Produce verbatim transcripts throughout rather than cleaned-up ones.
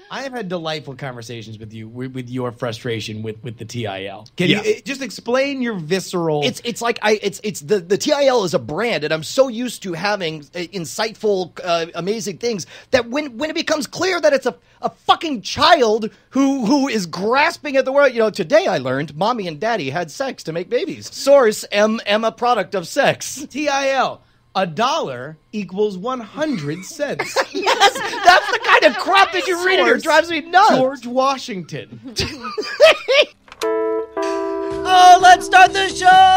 I have had delightful conversations with you with, with your frustration with, with the T I L. Can Yeah. you uh, just explain your visceral? It's it's like I it's it's the the T I L is a brand, and I'm so used to having uh, insightful, uh, amazing things that when when it becomes clear that it's a a fucking child who who is grasping at the word, you know, today I learned mommy and daddy had sex to make babies. Source: am am a product of sex. T I L. A dollar equals one hundred cents. Yes, that's the kind of crap that you read and it Source, drives me nuts. George Washington. Oh, let's start the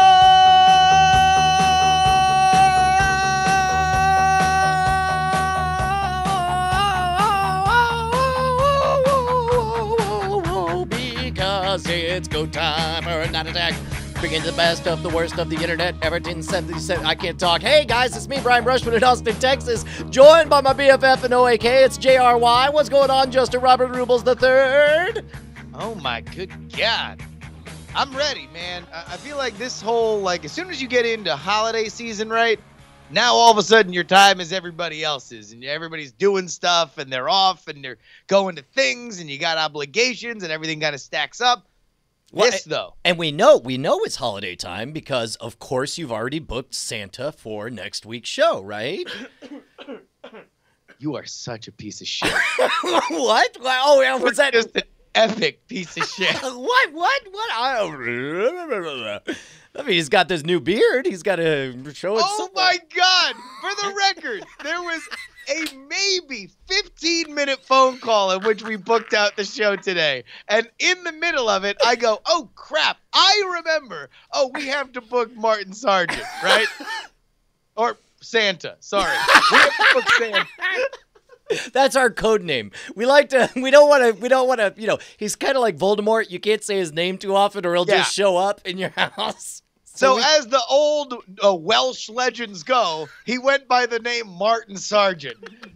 show! Because it's go time or not attack. Bringing the best of the worst of the internet. Everton said, said I can't talk. Hey guys, it's me, Brian Rushwood in Austin, Texas. Joined by my B F F and O A K. It's J R Y. What's going on, Justin Robert Rubles the third? Oh my good God. I'm ready, man. I I feel like this whole, like, as soon as you get into holiday season, right? Now all of a sudden your time is everybody else's and everybody's doing stuff and they're off and they're going to things and you got obligations and everything kind of stacks up. Well, This, though. And we know, we know it's holiday time because, of course, you've already booked Santa for next week's show, right? You are such a piece of shit. What? Oh, yeah, was that? Just an epic piece of shit. What? What? What? I, I mean, he's got this new beard. He's got to show it. Oh somewhere. my God! For the record, there was a maybe fifteen minute phone call in which we booked out the show today. And in the middle of it, I go, oh crap, I remember. Oh, we have to book Martin Sargent, right? Or Santa, sorry. We have to book Santa. That's our code name. We like to. We don't want to. We don't want to. You know, he's kind of like Voldemort. You can't say his name too often, or he'll Yeah. just show up in your house. So we- as the old uh, Welsh legends go, he went by the name Martin Sargent.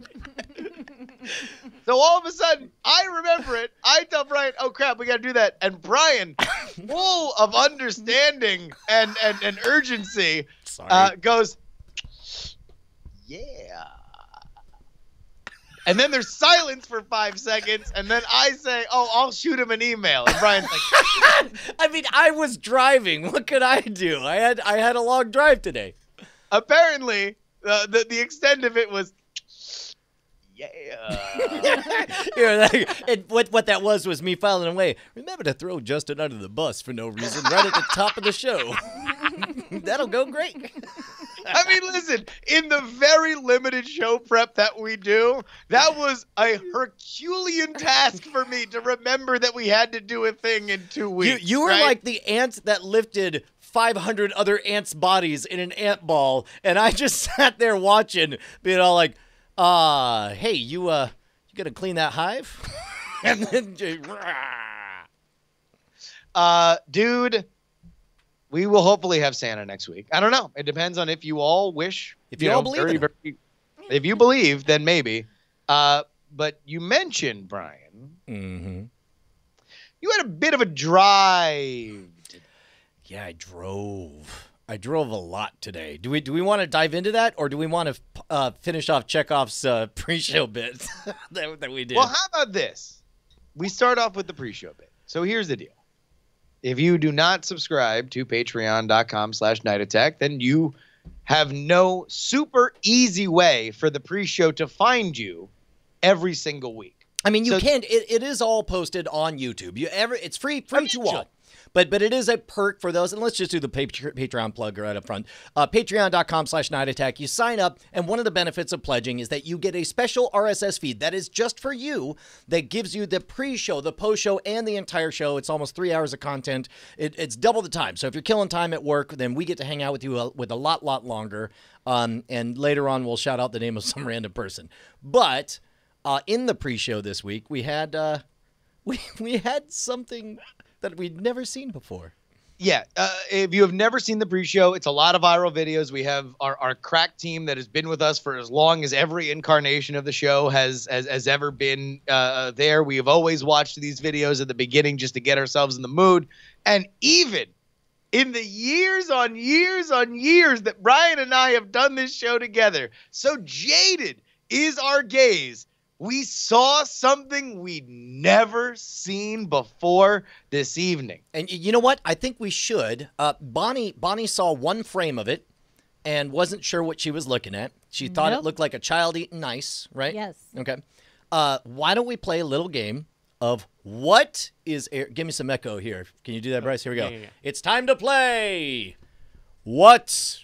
So all of a sudden, I remember it. I tell Brian, oh, crap, we got to do that. And Brian, full of understanding and, and, and urgency, Sorry. uh, goes, yeah. And then there's silence for five seconds. And then I say, oh, I'll shoot him an email. And Brian's like, I mean, I was driving. What could I do? I had I had a long drive today. apparently, uh, the, the extent of it was, yeah. Here, that- and what what that was was me filing away. Remember to throw Justin under the bus for no reason right at the top of the show. That'll go great. I mean, listen, in the very limited show prep that we do, that was a Herculean task for me to remember that we had to do a thing in two You weeks. you were right? like the ant that lifted five hundred other ants' bodies in an ant ball, and I just sat there watching, being all like, uh, hey, you uh, you gonna clean that hive? And then, just, uh, dude, we will hopefully have Santa next week. I don't know. It depends on if you all wish. If you all believe very, in it. very, if you believe, then maybe. Uh, but you mentioned, Brian, mm-hmm. you had a bit of a drive. Yeah, I drove. I drove a lot today. Do we do we want to dive into that, or do we want to uh, finish off Chekhov's uh, pre-show bit that, that we did? Well, how about this? We start off with the pre-show bit. So here's the deal. If you do not subscribe to patreon.com slash night attack, then you have no super easy way for the pre-show to find you every single week. I mean, you so- can. It, it is all posted on YouTube. You ever? It's free, free to Eventually. all. But but it is a perk for those. And let's just do the Patre- Patreon plug right up front. Uh, Patreon.com slash Night Attack. You sign up, and one of the benefits of pledging is that you get a special R S S feed that is just for you, that gives you the pre-show, the post-show, and the entire show. It's almost three hours of content. It, it's double the time. So if you're killing time at work, then we get to hang out with you a, with a lot, lot longer. Um, and later on, we'll shout out the name of some random person. But uh, in the pre-show this week, we had uh, we we had something that we'd never seen before. Yeah, uh, if you have never seen the pre-show, it's a lot of viral videos. We have our, our crack team that has been with us for as long as every incarnation of the show has has, has ever been uh, there. We have always watched these videos at the beginning just to get ourselves in the mood. And even in the years on years on years that Brian and I have done this show together, so jaded is our gaze We saw something we'd never seen before this evening. And you know what? I think we should. Uh, Bonnie Bonnie saw one frame of it and wasn't sure what she was looking at. She thought Nope. it looked like a child eating ice, right? Yes. Okay. Uh, why don't we play a little game of what is air? Give me some echo here. Can you do that, Bryce? Here we go. Yeah, yeah, yeah. It's time to play. What?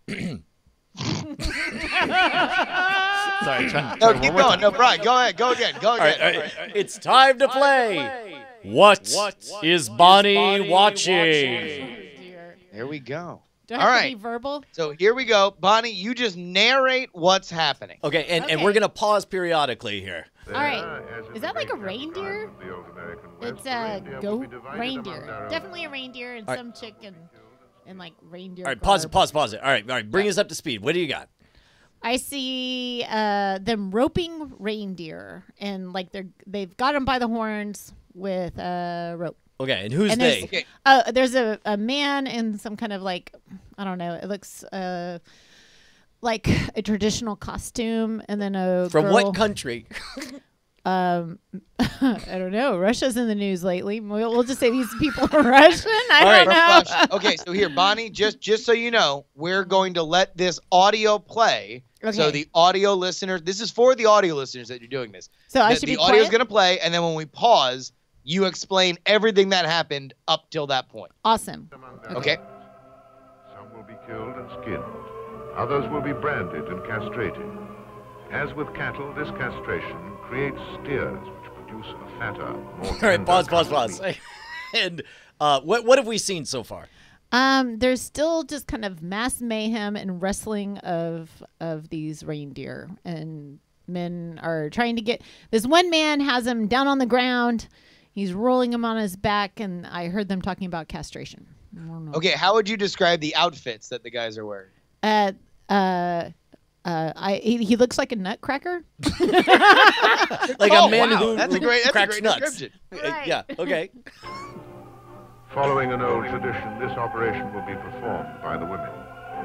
Sorry, try, No, try keep one more going. time. No, Brian, go ahead. Go again. Go All right, again. all right, all right. It's time to play. What is Bonnie watching? Dear. There we go. Do I All have right. to be verbal? So here we go. Bonnie, you just narrate what's happening. Okay, and, and Okay. we're going to pause periodically here. All right. Is that like a reindeer? It's a goat reindeer. Definitely a reindeer and All right. some chicken and like reindeer. All right, pause it, garb. pause, pause it. All right, all right, bring us up to speed. What do you got? I see uh, them roping reindeer and like they're they've got them by the horns with a rope. Okay, and who's And they? there's- Okay. Uh, there's a, a man in some kind of like, I don't know, it looks uh, like a traditional costume, and then a From girl, what country? Um, I don't know. Russia's in the news lately. We'll, we'll just say these people are Russian. I All right. don't From know. Russia. Okay, so here, Bonnie, just just so you know, we're going to let this audio play. So Okay. the audio listeners, this is for the audio listeners that you're doing this. So I the should the be audio is quiet? going to play, and then when we pause, you explain everything that happened up till that point. Awesome. Okay? Some will be killed and skinned. Others will be branded and castrated. As with cattle, this castration creates steers which produce a fatter, more All right, tender pause, pause, cut of pause. meat. And uh, what what have we seen so far? Um, there's still just kind of mass mayhem and wrestling of of these reindeer, and men are trying to get. This one man has him down on the ground. He's rolling him on his back, and I heard them talking about castration. I don't know. Okay, how would you describe the outfits that the guys are wearing? Uh, uh, uh, I he, he looks like a nutcracker. Like Oh, a man wow, who, that's a who great- that's a cracks great nuts. description. Uh, Right. Yeah. Okay. Following an old tradition, this operation will be performed by the women.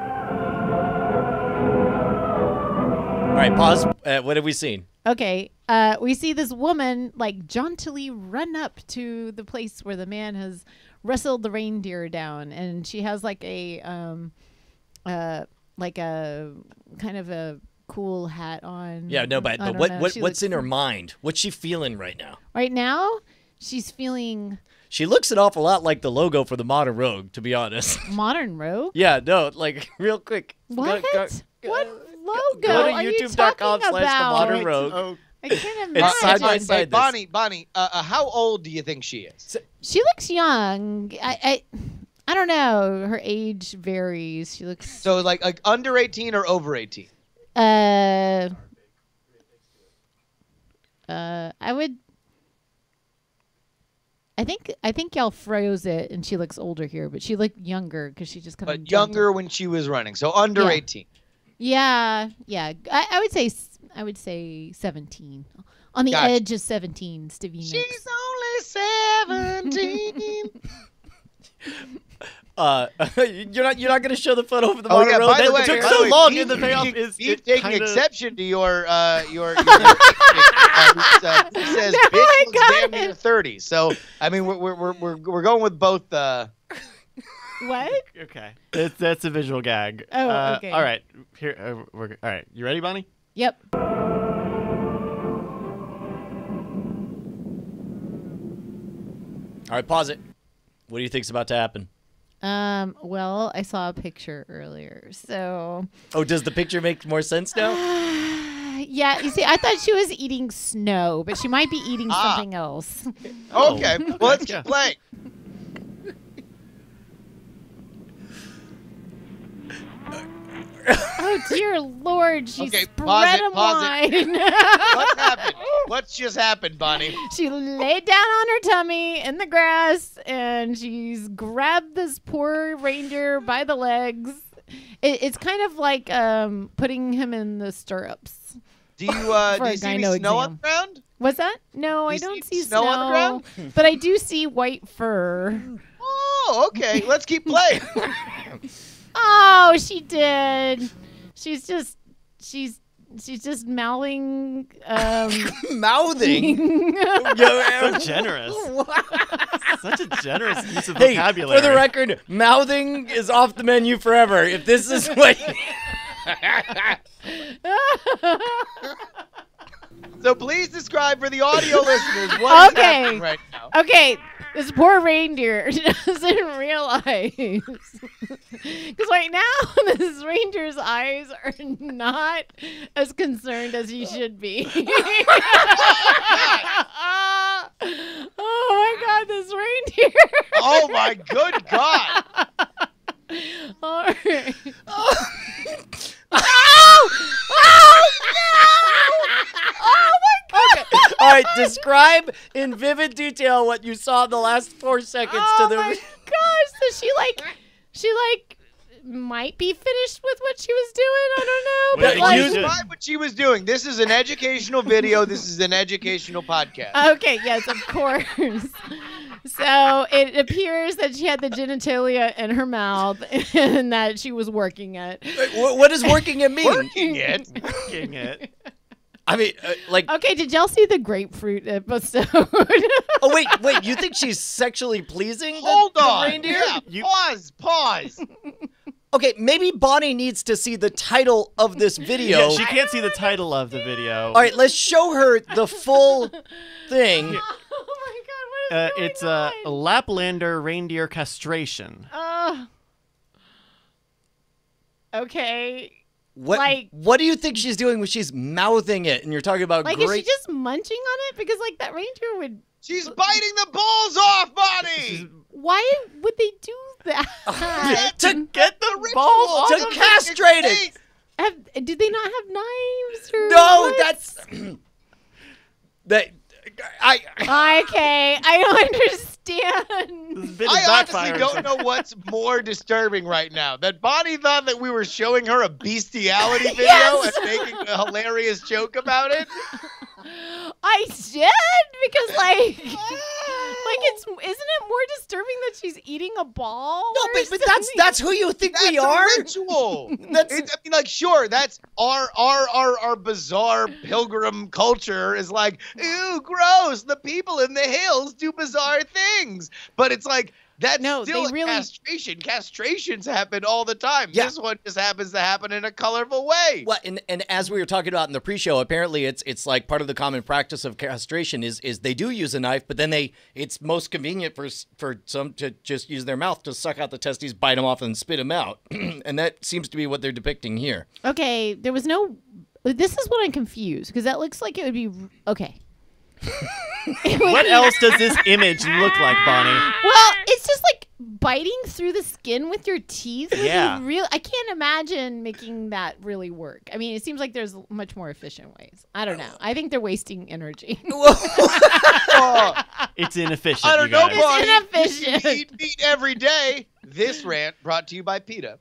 All right. Pause. Uh, what have we seen? Okay, uh, we see this woman like jauntily run up to the place where the man has wrestled the reindeer down, and she has like a um, uh, like a kind of a cool hat on. Yeah. No, but I but don't what know. what She what's looks- in her mind? What's she feeling right now? right now? She's feeling She looks an awful lot like the logo for the Modern Rogue, to be honest. modern rogue. Yeah. No. Like real quick. What? Go, go, what logo go to are you youtube dot com talking slash the about? modern rogue. I can't It's side by imagine. side. Hey, this. Bonnie, Bonnie, uh, uh, how old do you think she is? She looks young. I, I I don't know. Her age varies. She looks So like like under eighteen or over eighteen? Uh, uh, I would. I think I think y'all froze it, and she looks older here, but she looked younger because she just kind of But younger when she was running. So under Yeah. eighteen. Yeah, yeah. I, I would say s- I would say seventeen. On the Gotcha. edge of seventeen, Stevie She's Nicks. only seventeen. Uh, you're not you're not gonna show the photo of the Oh Modern yeah, Rogue. by the That way, took by so the way, long. Beef, and the payoff Beef- is Beef it taking kinda- exception to your uh your, your, your uh, who's, uh, who says No, bitch I looks got damn near it. thirty. So I mean we're we're we're we're, we're going with both. Uh, What? Okay, that's that's a visual gag. Oh, Uh, okay. All right, here uh, we're all right. You ready, Bonnie? Yep. All right, pause it. What do you think's about to happen? Um. Well, I saw a picture earlier, so. Oh, does the picture make more sense now? Yeah, you see, I thought she was eating snow, but she might be eating Ah. something else. okay, well let's yeah. keep playing. Oh dear Lord, she Okay, spread pause it, them pause wide. What's happened? What's just happened, Bonnie? She laid down on her tummy in the grass, and she's grabbed this poor reindeer by the legs. It, it's kind of like um, putting him in the stirrups. Do you uh For do a you see any gyno snow on exam. the ground? What's that? No, I You don't see see snow on the ground? but I do see white fur. Oh, okay. Let's keep playing. Oh, she did. She's just, she's she's just mouthing. Um, Mouthing. So generous. Such a generous use of Hey, vocabulary. for the record, mouthing is off the menu forever. If this is what. So please describe for the audio listeners what is Okay. happening right now. Okay, this poor reindeer doesn't realize. Because right now, this reindeer's eyes are not as concerned as he should be. Oh my god, this reindeer. Oh my good God. All right. Oh! Oh! No! Oh my god! Okay. All right, describe in vivid detail what you saw in the last four seconds Oh to the. my gosh! So she like, she like might be finished with what she was doing. I don't know. What But did like, you do? Describe what she was doing. This is an educational video. This is an educational podcast. okay, yes, of course. So it appears that she had the genitalia in her mouth and that she was working it. What, what does working it mean? Working it. Working it. I mean, uh, like. Okay, did y'all see the grapefruit episode? Oh wait, wait. You think she's sexually pleasing? The, Hold the on. reindeer? Yeah, You- pause. Pause. Okay, maybe Bonnie needs to see the title of this video. Yeah, she can't see the title of the video. All right, let's show her the full thing. Oh my god, what is Uh, going it's uh, on? Laplander reindeer castration. Uh, okay. What? Like- what do you think she's doing when she's mouthing it? And you're talking about Like, is great. she just munching on it? Because, like, that reindeer would. She's biting the balls off, Bonnie. Why would they do that? to Get the Ritual balls to of the castrate it. face. have, did they not have knives? Or No, what? that's that. I. Okay, I don't understand. This bit is I honestly backfiring. don't know what's more disturbing right now. That Bonnie thought that we were showing her a bestiality video Yes. and making a hilarious joke about it. I did because, like, like it's isn't it more disturbing that she's eating a ball? No, or but, but that's something? that's who you think That's we a are. ritual. That's It's, I mean, like, sure, that's our our our our bizarre pilgrim culture is like, ew, gross. The people in the hills do bizarre things, but it's like that's No, still they a really- castration. Castrations happen all the time. Yeah. This one just happens to happen in a colorful way. Well, and, and as we were talking about in the pre-show, apparently it's it's like part of the common practice of castration is is they do use a knife, but then they it's most convenient for s- for some to just use their mouth to suck out the testes, bite them off, and spit them out, and that seems to be what they're depicting here. Okay, there was no. This is what I'm confused because that looks like it would be okay. What else does this image look like, Bonnie? Well, it's just like biting through the skin with your teeth. Would Yeah. be real. I can't imagine making that really work. I mean, it seems like there's much more efficient ways. I don't know. I think they're wasting energy. Oh, It's inefficient. I don't you know, guys. Bonnie. inefficient. You eat meat every day. This rant brought to you by PETA.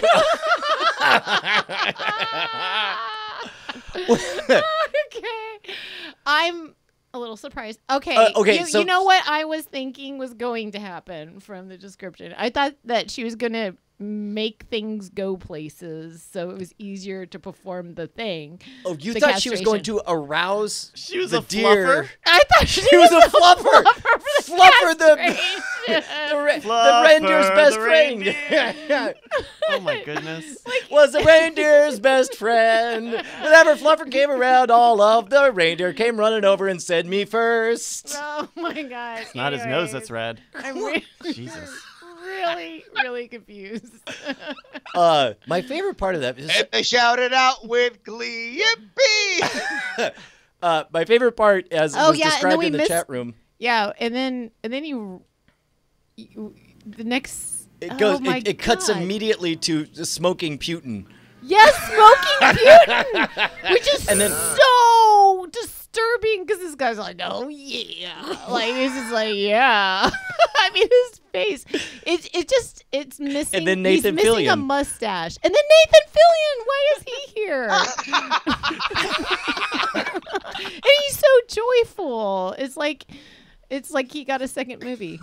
Okay. I'm a little surprised. Okay. Uh, okay, You, so- you know what I was thinking was going to happen from the description? I thought that she was going to make things go places so it was easier to perform the thing. Oh, you The thought she was going castration. to arouse She was the a deer. fluffer? I thought she, She was a fluffer. for the Fluffer the- castration. The, re- the Fluffer, reindeer's best the friend reindeer. Oh my goodness. was the reindeer's best friend. Whenever Fluffer came around, all of the reindeer came running over and said, "Me first." Oh my god. It's not his nose that's red. I'm re- Jesus. really, really confused. Uh, my favorite part of that is And they shouted out with glee, yippee! uh, my favorite part, as it Oh, was yeah, and then described we in the missed- chat room. Yeah, and then and then you, you the next It goes. oh my it, it cuts God. immediately to smoking Putin. Yes, smoking Putin, which is And then- so disturbing because this guy's like, oh yeah, like he's just like, yeah. I mean, his face, it it just it's missing. And then Nathan he's missing a Fillion. mustache, and then Nathan Fillion. Why is he here? And he's so joyful. It's like. It's like he got a second movie.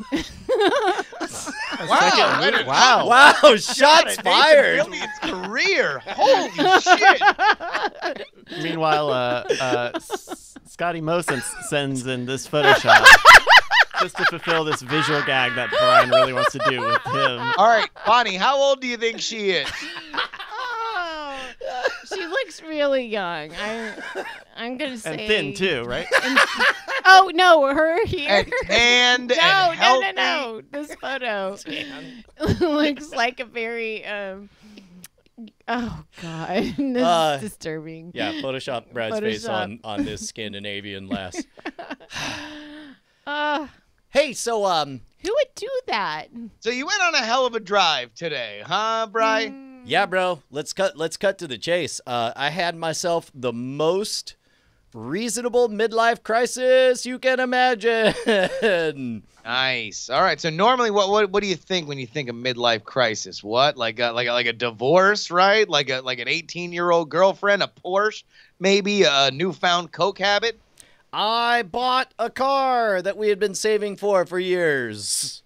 Wow! Way to- Wow. Wow, shots Nathan fired. Fillion's career. Holy shit! Meanwhile, uh, uh, S- Scotty Mosen sends in this Photoshop just to fulfill this visual gag that Brian really wants to do with him. All right, Bonnie, how old do you think she is? Oh, she looks really young. I, I'm gonna say And thin, too, right? Oh no, her here. And tanned no, and no, healthy. no, no. This photo looks like a very. Um, oh God, this Uh, is disturbing. Yeah, Photoshop Brad's face Photoshop. on, on this Scandinavian lass. Uh, Hey, so um, who would do that? So you went on a hell of a drive today, huh, Brian? yeah, bro, let's cut let's cut to the chase. Uh, I had myself the most reasonable midlife crisis you can imagine. Nice. All right. So normally, what what what do you think when you think of midlife crisis? What like a, like a, like a divorce, right? Like a like an eighteen year old girlfriend, a Porsche, maybe a newfound coke habit. I bought a car that we had been saving for for years.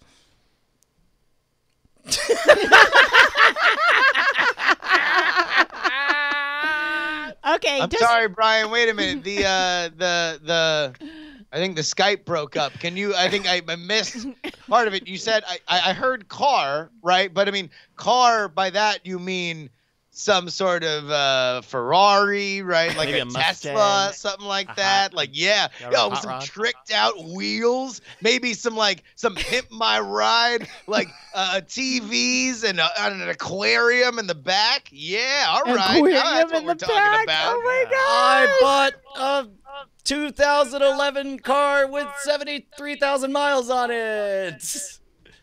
Okay, I'm just sorry, Brian. Wait a minute. The uh the the I think the Skype broke up. Can you? I think I I missed part of it. You said I I I heard car, right? But I mean car. By that you mean some sort of uh, Ferrari, right? Like Maybe a, a Tesla, Mustang. something like A that. hot- like yeah, Yeah, yo, a with hot some rod. tricked out wheels. Maybe some like some pimp my ride, like uh, T Vs and, a, and an aquarium in the back. Yeah, all right. Now aquarium that's what in we're the talking back. about. Oh my God! I bought a two thousand eleven car with seventy-three thousand miles on it.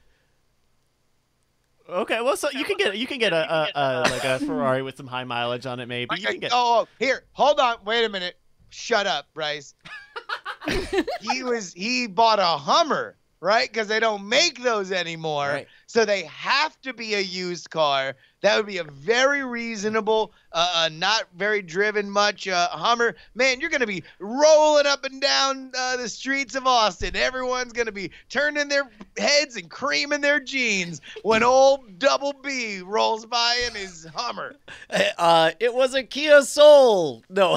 Okay, well, so you can get you can get a, a, a like a Ferrari with some high mileage on it, maybe. You Okay, can get. oh, oh, here, hold on, wait a minute. Shut up, Bryce. he was he bought a Hummer, right? Because they don't make those anymore, Right. so they have to be a used car. That would be a very reasonable, uh, uh, not very driven much uh, Hummer. Man, you're gonna be rolling up and down uh, the streets of Austin. Everyone's gonna be turning their heads and creaming their jeans when old Double B rolls by in his Hummer. Uh, it was a Kia Soul. No.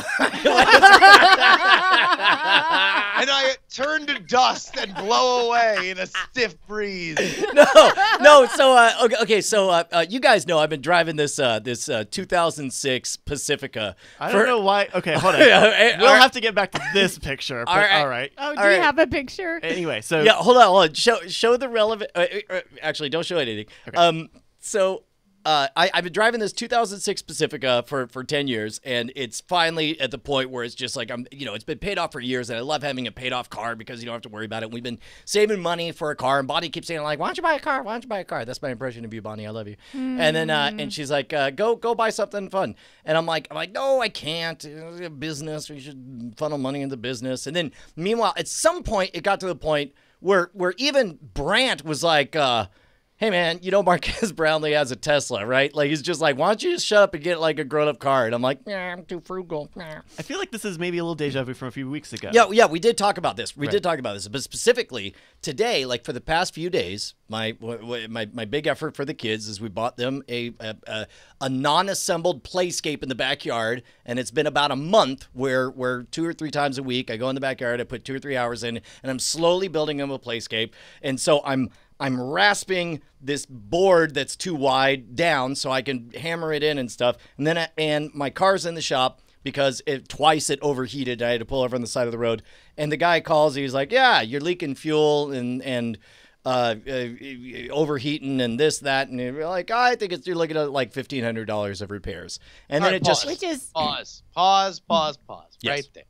And I turn to dust and blow away in a stiff breeze. no, no. So, uh, okay, okay. So, uh, uh, you guys know I've been driving this uh, this uh, two thousand six Pacifica. I don't for- know why. Okay, hold on. Yeah, We'll all right. have to get back to this picture. But, All right. All right. Oh, do All you right. have a picture? Anyway, so Yeah, hold on, hold on. Show show the relevant. Uh, uh, actually, don't show anything. Okay. Um, so. Uh, I, I've been driving this two thousand six Pacifica for, for ten years, and it's finally at the point where it's just like, I'm, you know, it's been paid off for years, and I love having a paid off car because you don't have to worry about it. We've been saving money for a car, and Bonnie keeps saying, like, why don't you buy a car? Why don't you buy a car? That's my impression of you, Bonnie. I love you. And then, uh, and she's like, uh, go go buy something fun. And I'm like, I'm like, no, I can't. Uh, Business, we should funnel money into business. And then, meanwhile, at some point, it got to the point where where even Brandt was like, uh, hey, man, you know Marquez Brownlee has a Tesla, right? Like, he's just like, why don't you just shut up and get, like, a grown-up car? And I'm like, yeah, I'm too frugal. Nah. I feel like this is maybe a little deja vu from a few weeks ago. Yeah, yeah, we did talk about this. We Right. did talk about this. But specifically, today, like, for the past few days, my w- w- my, my big effort for the kids is we bought them a, a, a, a non-assembled playscape in the backyard. And it's been about a month where, where two or three times a week, I go in the backyard, I put two or three hours in, and I'm slowly building them a playscape. And so I'm... I'm rasping this board that's too wide down so I can hammer it in and stuff. And then I, and my car's in the shop because it twice it overheated. I had to pull over on the side of the road. And the guy calls. He's like, "Yeah, you're leaking fuel and and uh, uh, overheating and this that." And you're like, "I think it's you're looking at like fifteen hundred dollars of repairs." And All then right, it just pause. Which is Pause, pause, pause, pause. Yes. Right there.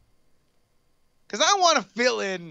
Because I want to fill in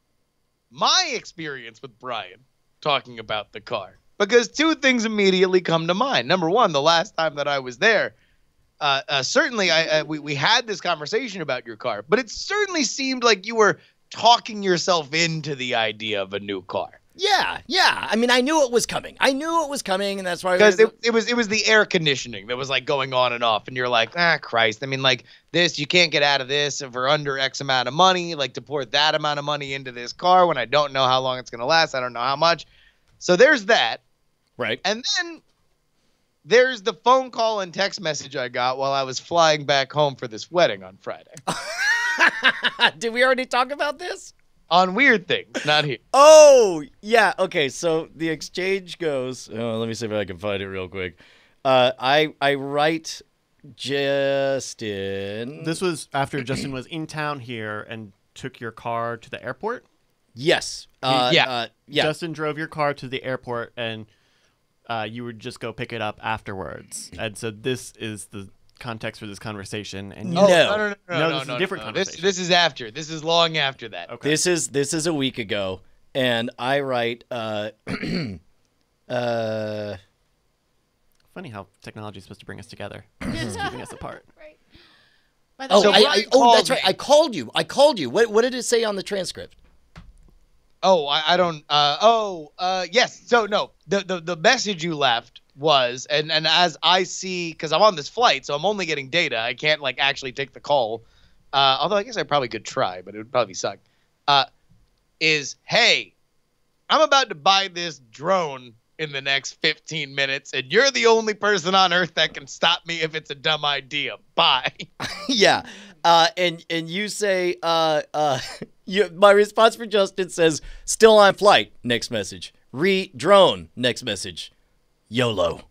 my experience with Brian talking about the car. Because two things immediately come to mind. Number one, the last time that I was there, uh, uh, certainly I, uh, we, we had this conversation about your car, but it certainly seemed like you were talking yourself into the idea of a new car. Yeah, yeah. I mean, I knew it was coming. I knew it was coming, and that's why. Because it, it was it was the air conditioning that was like going on and off, and you're like, ah, Christ. I mean, like this, you can't get out of this for under X amount of money. Like to pour that amount of money into this car when I don't know how long it's gonna last. I don't know how much. So there's that. Right. And then there's the phone call and text message I got while I was flying back home for this wedding on Friday. Did we already talk about this? On weird things, not here. Oh, yeah. Okay, so the exchange goes. Oh, let me see if I can find it real quick. Uh, I I write Justin. This was after Justin was in town here and took your car to the airport. Yes. Uh, Yeah. Uh, yeah. Justin drove your car to the airport, and uh, you would just go pick it up afterwards. And so this is the context for this conversation. And you, Oh, no, No. no, no, no, No, no, this is no, a different no. This, conversation. this is after. This is long after that. okay. This is this is a week ago, and I write. Uh, uh, Funny how technology is supposed to bring us together, it's keeping us apart. Right. By the oh, So way, I, Brian I, oh, called that's right. me. I called you. I called you. What what did it say on the transcript? Oh, I, I don't. Uh, oh, uh, yes. So no, the, the the message you left was, and and as I see, because I'm on this flight, so I'm only getting data. I can't like actually take the call. Uh, although I guess I probably could try, but it would probably suck. Uh, is hey, I'm about to buy this drone in the next fifteen minutes, and you're the only person on Earth that can stop me if it's a dumb idea. Bye. Yeah. Uh, and and you say, uh, uh, you, my response for Justin says, still on flight. Next message. Re drone. Next message. YOLO.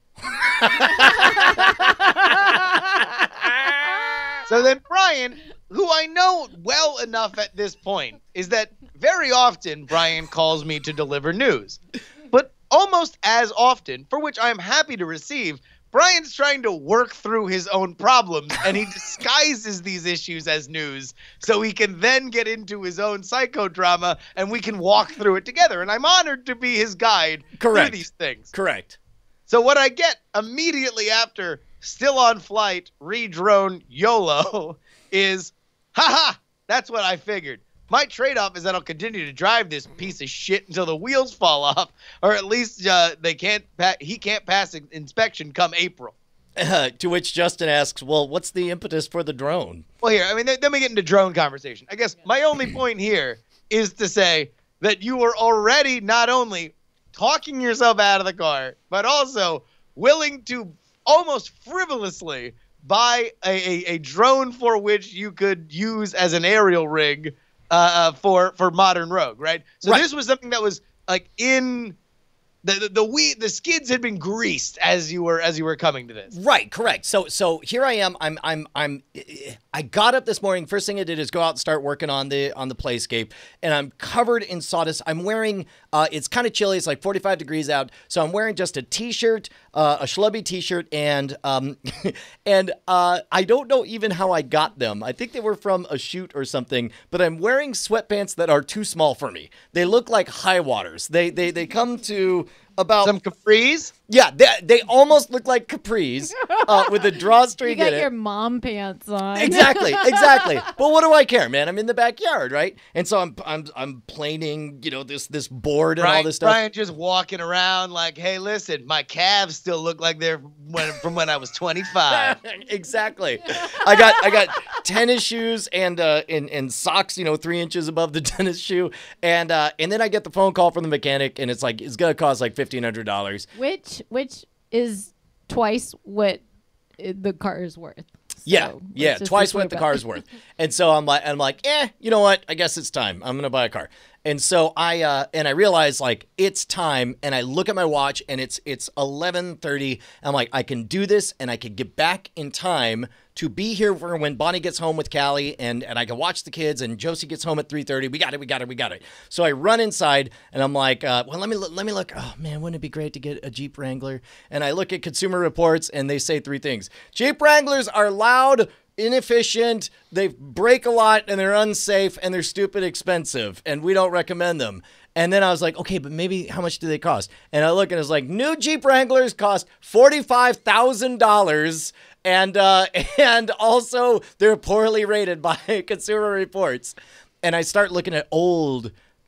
So then Brian, who I know well enough at this point, is that very often Brian calls me to deliver news. But almost as often, for which I am happy to receive, Brian's trying to work through his own problems, and he disguises these issues as news so he can then get into his own psychodrama, and we can walk through it together. And I'm honored to be his guide Correct. through these things. Correct. So what I get immediately after still on flight, re-drone, YOLO, is, haha, that's what I figured. My trade-off is that I'll continue to drive this piece of shit until the wheels fall off, or at least uh, they can't. Pa- he can't pass in- inspection come April. Uh, to which Justin asks, well, what's the impetus for the drone? Well, here, I mean, th- then we get into drone conversation. I guess my only point here is to say that you were already not only talking yourself out of the car, but also willing to almost frivolously buy a, a, a drone for which you could use as an aerial rig uh, for for modern Rogue, right? So Right. this was something that was like in the the the, we, the skids had been greased as you were as you were coming to this. Right, correct. So so here I am. I'm I'm I'm I got up this morning. First thing I did is go out and start working on the on the playscape, and I'm covered in sawdust. I'm wearing uh it's kind of chilly. It's like forty-five degrees out. So I'm wearing just a t-shirt, uh, a schlubby t-shirt, and um and uh I don't know even how I got them. I think they were from a shoot or something, but I'm wearing sweatpants that are too small for me. They look like high waters. They they they come to about Some capris. yeah, they, they almost look like capris uh, with a drawstring you got in it. your mom pants on. Exactly, exactly. But what do I care, man? I'm in the backyard, right? And so I'm I'm I'm planing, you know, this this board and all Brian, this stuff. Brian just walking around like, hey, listen, my calves still look like they're when, from when I was twenty-five. Exactly. I got I got tennis shoes and uh and, and socks, you know, three inches above the tennis shoe, and uh and then I get the phone call from the mechanic, and it's like it's gonna cost like fifteen hundred dollars. Which which is twice what i- the car is worth. Yeah, So, yeah, let's just twice be what the clear about- car's worth. And so I'm like, I'm like, eh, you know what? I guess it's time. I'm gonna buy a car. And so I uh, and I realize like it's time. And I look at my watch, and it's it's eleven thirty. I'm like, I can do this, and I can get back in time to be here for when Bonnie gets home with Callie, and and I can watch the kids. And Josie gets home at three thirty. We got it. We got it. We got it. So I run inside, and I'm like, uh, well, let me look, let me look. Oh man, wouldn't it be great to get a Jeep Wrangler? And I look at Consumer Reports, and they say three things: Jeep Wranglers are loud, inefficient, they break a lot, and they're unsafe, and they're stupid expensive, and we don't recommend them. And then I was like, okay, but maybe how much do they cost? And I look, and it's like, new Jeep Wranglers cost forty-five thousand dollars, and uh, and also they're poorly rated by Consumer Reports. And I start looking at old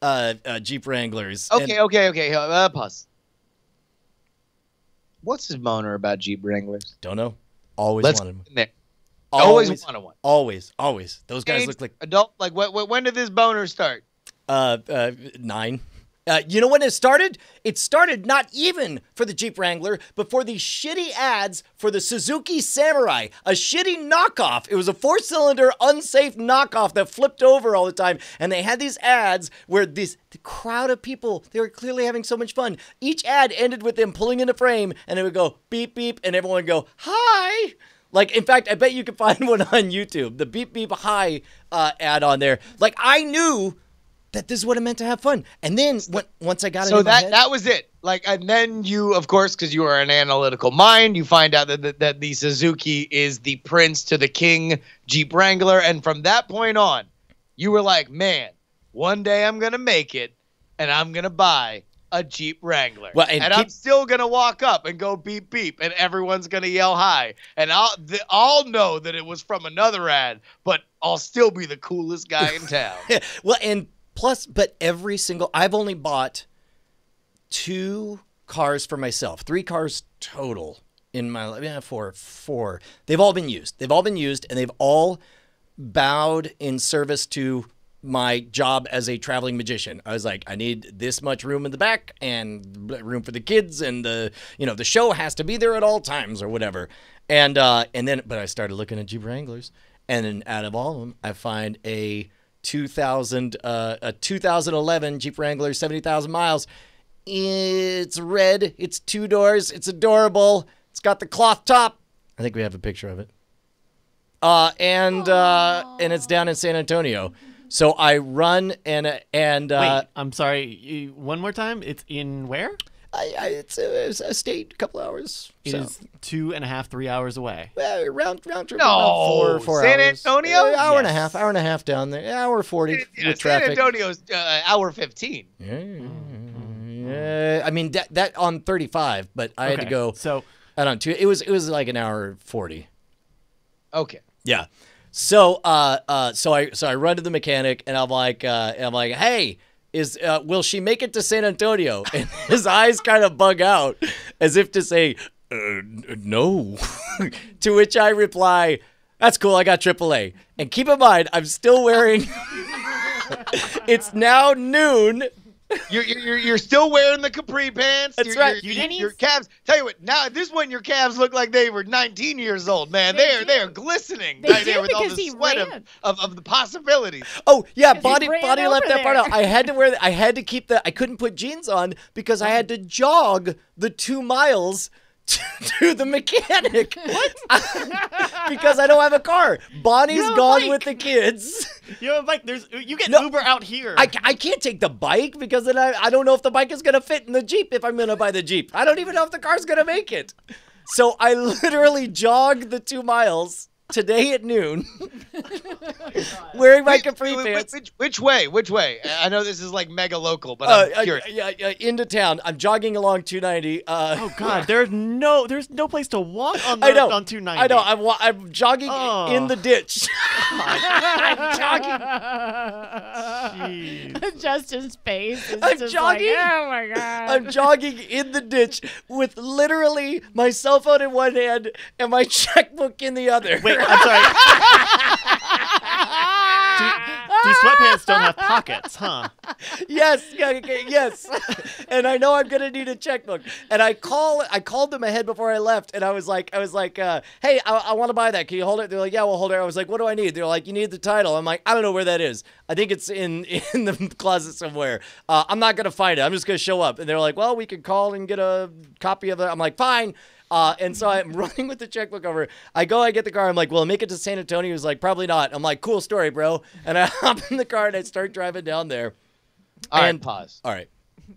uh, uh, Jeep Wranglers. Okay, And- okay, okay. Uh, pause. What's his boner about Jeep Wranglers? Don't know. Always Let's wanted get one. in there. Always, Always, wanted one. always, always. Those guys Age, look like adult. Like, what, what? When did this boner start? uh, uh, nine. Uh, you know when it started? It started not even for the Jeep Wrangler, but for the shitty ads for the Suzuki Samurai, a shitty knockoff. It was a four-cylinder, unsafe knockoff that flipped over all the time, and they had these ads where this the crowd of people, they were clearly having so much fun. Each ad ended with them pulling in a frame, and it would go beep beep, and everyone would go hi. Like, in fact, I bet you can find one on YouTube, the beep beep hi uh, ad on there. Like, I knew that this is what it meant to have fun. And then when, once I got it So in my that head, that was it. Like, and then you, of course, because you are an analytical mind, you find out that, that that the Suzuki is the prince to the king Jeep Wrangler, and from that point on, you were like, man, one day I'm gonna make it, and I'm gonna buy a Jeep Wrangler, Well, and and keep- I'm still gonna walk up and go beep beep, and everyone's gonna yell hi, and I'll th- I'll know that it was from another ad, but I'll still be the coolest guy in town. well, and plus, but every single, I've only bought two cars for myself, three cars total in my life. Yeah, four, four. They've all been used. They've all been used, and they've all bowed in service to my job as a traveling magician. I was like, I need this much room in the back and room for the kids, and the you know the show has to be there at all times or whatever. And uh, and then, but I started looking at Jeep Wranglers, and then out of all of them, I find a two thousand uh, a two thousand eleven Jeep Wrangler, seventy thousand miles. It's red. It's two doors. It's adorable. It's got the cloth top. I think we have a picture of it. Uh, and uh, and it's down in San Antonio. So I run and uh, and uh, Wait, I'm sorry. You, one more time. It's in where? I, I, it's, a, it's a state, a couple hours. It so. is two and a half, three hours away. Well, round round trip No, about four four San hours. Antonio? Uh, hour and a Yes. half, hour and a half down there. Hour forty Yeah, with San traffic. Antonio's uh, hour fifteen. Yeah, yeah. I mean that that on thirty-five, but I had to Okay, go. So I don't know. Two, it was it was like an hour forty. Okay. Yeah. So uh uh so I so I run to the mechanic and I'm like uh and I'm like, hey, is uh, will she make it to San Antonio? And his eyes kind of bug out as if to say, uh, no. To which I reply, that's cool, I got triple A. And keep in mind, I'm still wearing it's now noon. You're, you're you're still wearing the capri pants. That's You're- right. Your, You your, didn't your even- calves. Tell you what. Now at this point, your calves look like they were nineteen years old. Man, They they are do. they are glistening They right do there with all because the he sweat of, ran. of, of the possibilities. Oh yeah, he body ran body left over that part there. out. I had to wear. The, I had to keep the. I couldn't put jeans on because I had to jog the two miles to, to the mechanic. What? Because I don't have a car. Bonnie's You have a gone bike. with the kids. you have a bike. There's you get No. Uber out here. I, I can't take the bike because then I, I don't know if the bike is gonna fit in the Jeep if I'm gonna buy the Jeep. I don't even know if the car's gonna make it. So I literally jogged the two miles today at noon, wearing my Which- capri which, pants. Which, which way? Which way? I know this is like mega local, but Uh, I'm uh, curious. yeah, yeah, into town. I'm jogging along two ninety. Uh, oh God, there's no there's no place to walk on the, I know. on two ninety. I know. I'm wa- I'm jogging Oh. in the ditch. I'm Jeez. Justin's face is I'm just jogging. like, oh my god. I'm jogging in the ditch with literally my cell phone in one hand and my checkbook in the other. Wait, I'm sorry. do, do sweatpants don't have pockets, huh? Yes, yeah, okay, yes. And I know I'm gonna need a checkbook. And I call, I called them ahead before I left, and I was like, I was like, uh, hey, I, I want to buy that. Can you hold it? They're like, yeah, we'll hold it. I was like, what do I need? They're like, you need the title. I'm like, I don't know where that is. I think it's in in the closet somewhere. Uh, I'm not gonna find it. I'm just gonna show up. And they're like, well, we could call and get a copy of it. I'm like, fine. Uh, and so I'm running with the checkbook over. I go, I get the car. I'm like, well, make it to San Antonio. He was like, probably not. I'm like, cool story, bro. And I hop in the car and I start driving down there. All right, and- pause. All right.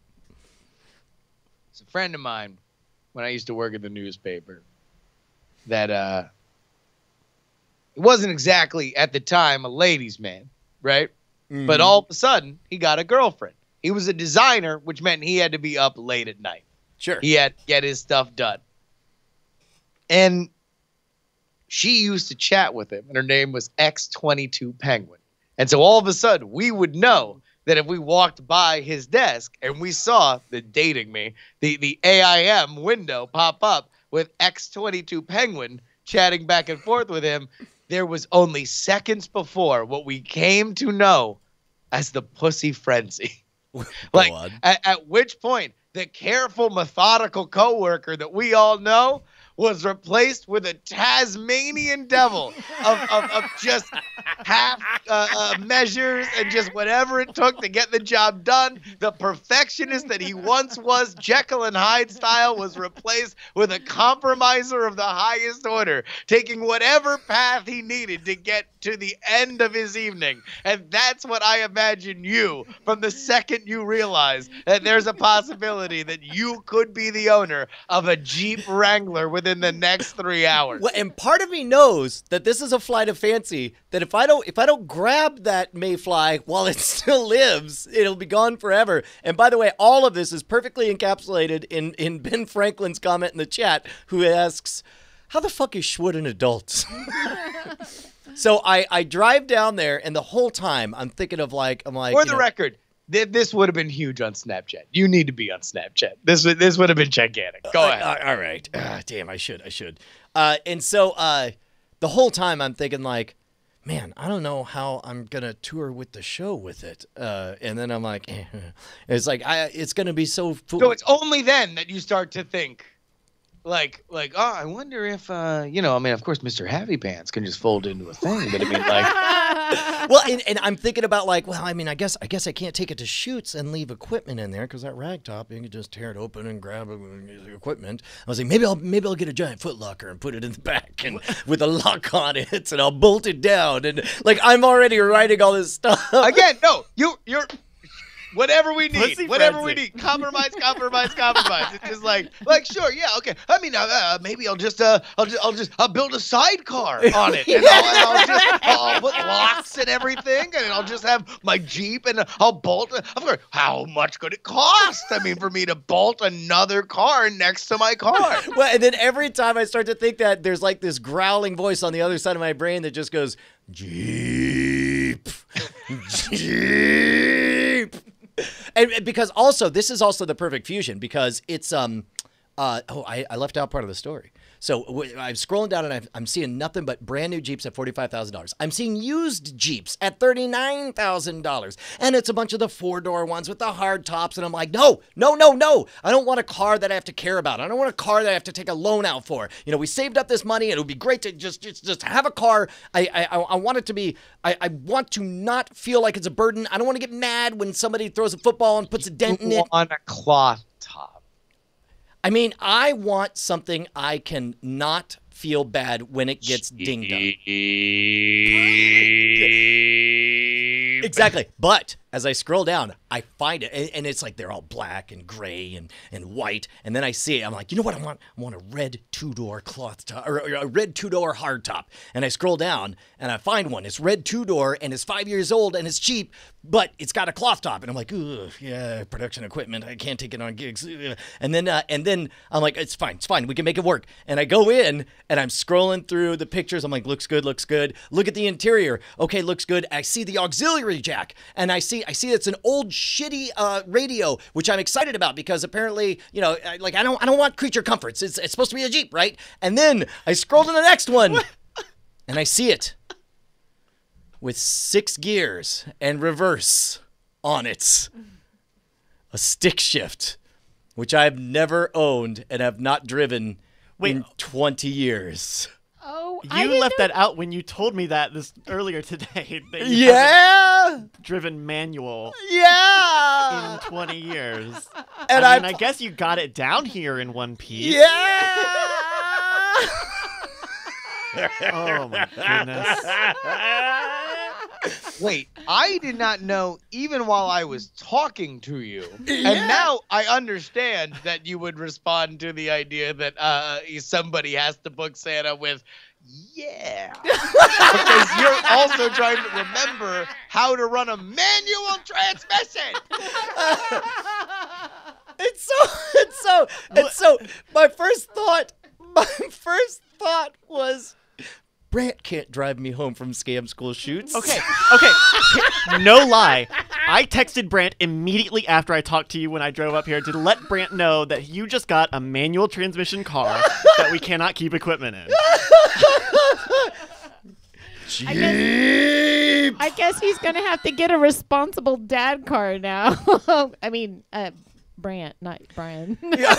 It's a friend of mine when I used to work at the newspaper that uh, it wasn't exactly at the time a ladies' man, right? Mm-hmm. But all of a sudden, he got a girlfriend. He was a designer, which meant he had to be up late at night. Sure. He had to get his stuff done. And she used to chat with him, and her name was X twenty-two Penguin. And so all of a sudden, we would know that if we walked by his desk and we saw the dating me, the, the A I M window pop up with X twenty-two Penguin chatting back and forth with him, there was only seconds before what we came to know as the pussy frenzy. Like, at, at which point, the careful, methodical coworker that we all know was replaced with a Tasmanian devil of, of, of just half uh, uh, measures and just whatever it took to get the job done. The perfectionist that he once was, Jekyll and Hyde style, was replaced with a compromiser of the highest order, taking whatever path he needed to get to the end of his evening. And that's what I imagine you, from the second you realize that there's a possibility that you could be the owner of a Jeep Wrangler within the next three hours. Well, and part of me knows that this is a flight of fancy, that if I don't if I don't grab that mayfly while it still lives, it'll be gone forever. And by the way, all of this is perfectly encapsulated in, in Ben Franklin's comment in the chat, who asks, how the fuck is Schwood an adult? So I, I drive down there, and the whole time I'm thinking of like, I'm like, For the know, record, th- this would have been huge on Snapchat. You need to be on Snapchat. This would this would have been gigantic. Go uh, ahead. uh, all right. Uh, damn, I should. I should. Uh, and so uh, the whole time I'm thinking like, man, I don't know how I'm going to tour with the show with it. Uh, and then I'm like, eh. It's like, I, it's going to be so fool- So it's only then that you start to think, like, like, oh, I wonder if, uh, you know, I mean, of course, Mister Happy Pants can just fold into a thing, but I mean, like, well, and, and I'm thinking about like, well, I mean, I guess I guess I can't take it to shoots and leave equipment in there because that rag top, you can just tear it open and grab the equipment. I was like, maybe I'll maybe I'll get a giant foot locker and put it in the back and with a lock on it, and I'll bolt it down. And like, I'm already writing all this stuff. again, no, you, you're. Whatever we need, Pussy whatever frenzy. we need, compromise, compromise, compromise. It's just like, like, sure, yeah, okay. I mean, uh, uh, maybe I'll just, uh, I'll just, I'll just, I'll build a sidecar on it, and I'll, and I'll just, I'll put locks and everything, and I'll just have my Jeep, and I'll bolt. Of course, how much could it cost? I mean, for me to bolt another car next to my car. Well, and then every time I start to think that, there's like this growling voice on the other side of my brain that just goes, Jeep, Jeep. And and because also, this is also the perfect fusion because it's, um, uh, oh, I, I left out part of the story. So w- I'm scrolling down and I've, I'm seeing nothing but brand new Jeeps at forty-five thousand dollars. I'm seeing used Jeeps at thirty-nine thousand dollars. And it's a bunch of the four-door ones with the hard tops. And I'm like, no, no, no, no. I don't want a car that I have to care about. I don't want a car that I have to take a loan out for. You know, we saved up this money and it would be great to just just, just have a car. I, I, I want it to be, I, I want to not feel like it's a burden. I don't want to get mad when somebody throws a football and puts a dent in it. On a cloth top. I mean, I want something I can not feel bad when it gets dinged up. Exactly. But as I scroll down, I find it, and, and it's like they're all black and gray and, and white. And then I see it. I'm like, you know what I want? I want a red two-door cloth top, or, or a red two-door hard top. And I scroll down, and I find one. It's red two-door, and it's five years old, and it's cheap, but it's got a cloth top. And I'm like, ugh, yeah, production equipment. I can't take it on gigs. Ugh. And then, uh, and then I'm like, it's fine, it's fine. We can make it work. And I go in, and I'm scrolling through the pictures. I'm like, looks good, looks good. Look at the interior. Okay, looks good. I see the auxiliary jack, and I see I see it's an old shitty uh, radio, which I'm excited about because apparently, you know, I, like I don't I don't want creature comforts. It's it's supposed to be a Jeep, right? And then I scroll to the next one, and I see it with six gears and reverse on it, a stick shift, which I've never owned and have not driven Wait. in twenty years. Oh, I You didn't left know- that out when you told me that this earlier today. That you Yeah, haven't driven manual yeah, in twenty years. and I mean, I I guess you got it down here in one piece. yeah. Oh my goodness. Wait, I did not know even while I was talking to you. And now I understand that you would respond to the idea that uh, somebody has to book Santa with, yeah. Because you're also trying to remember how to run a manual transmission. It's so, it's so, it's so, my first thought, my first thought was Brant can't drive me home from scam school shoots. Okay, okay. No lie. I texted Brant immediately after I talked to you when I drove up here to let Brant know that you just got a manual transmission car that we cannot keep equipment in. I guess, I guess he's gonna have to get a responsible dad car now. I mean, uh, Brant, not Brian.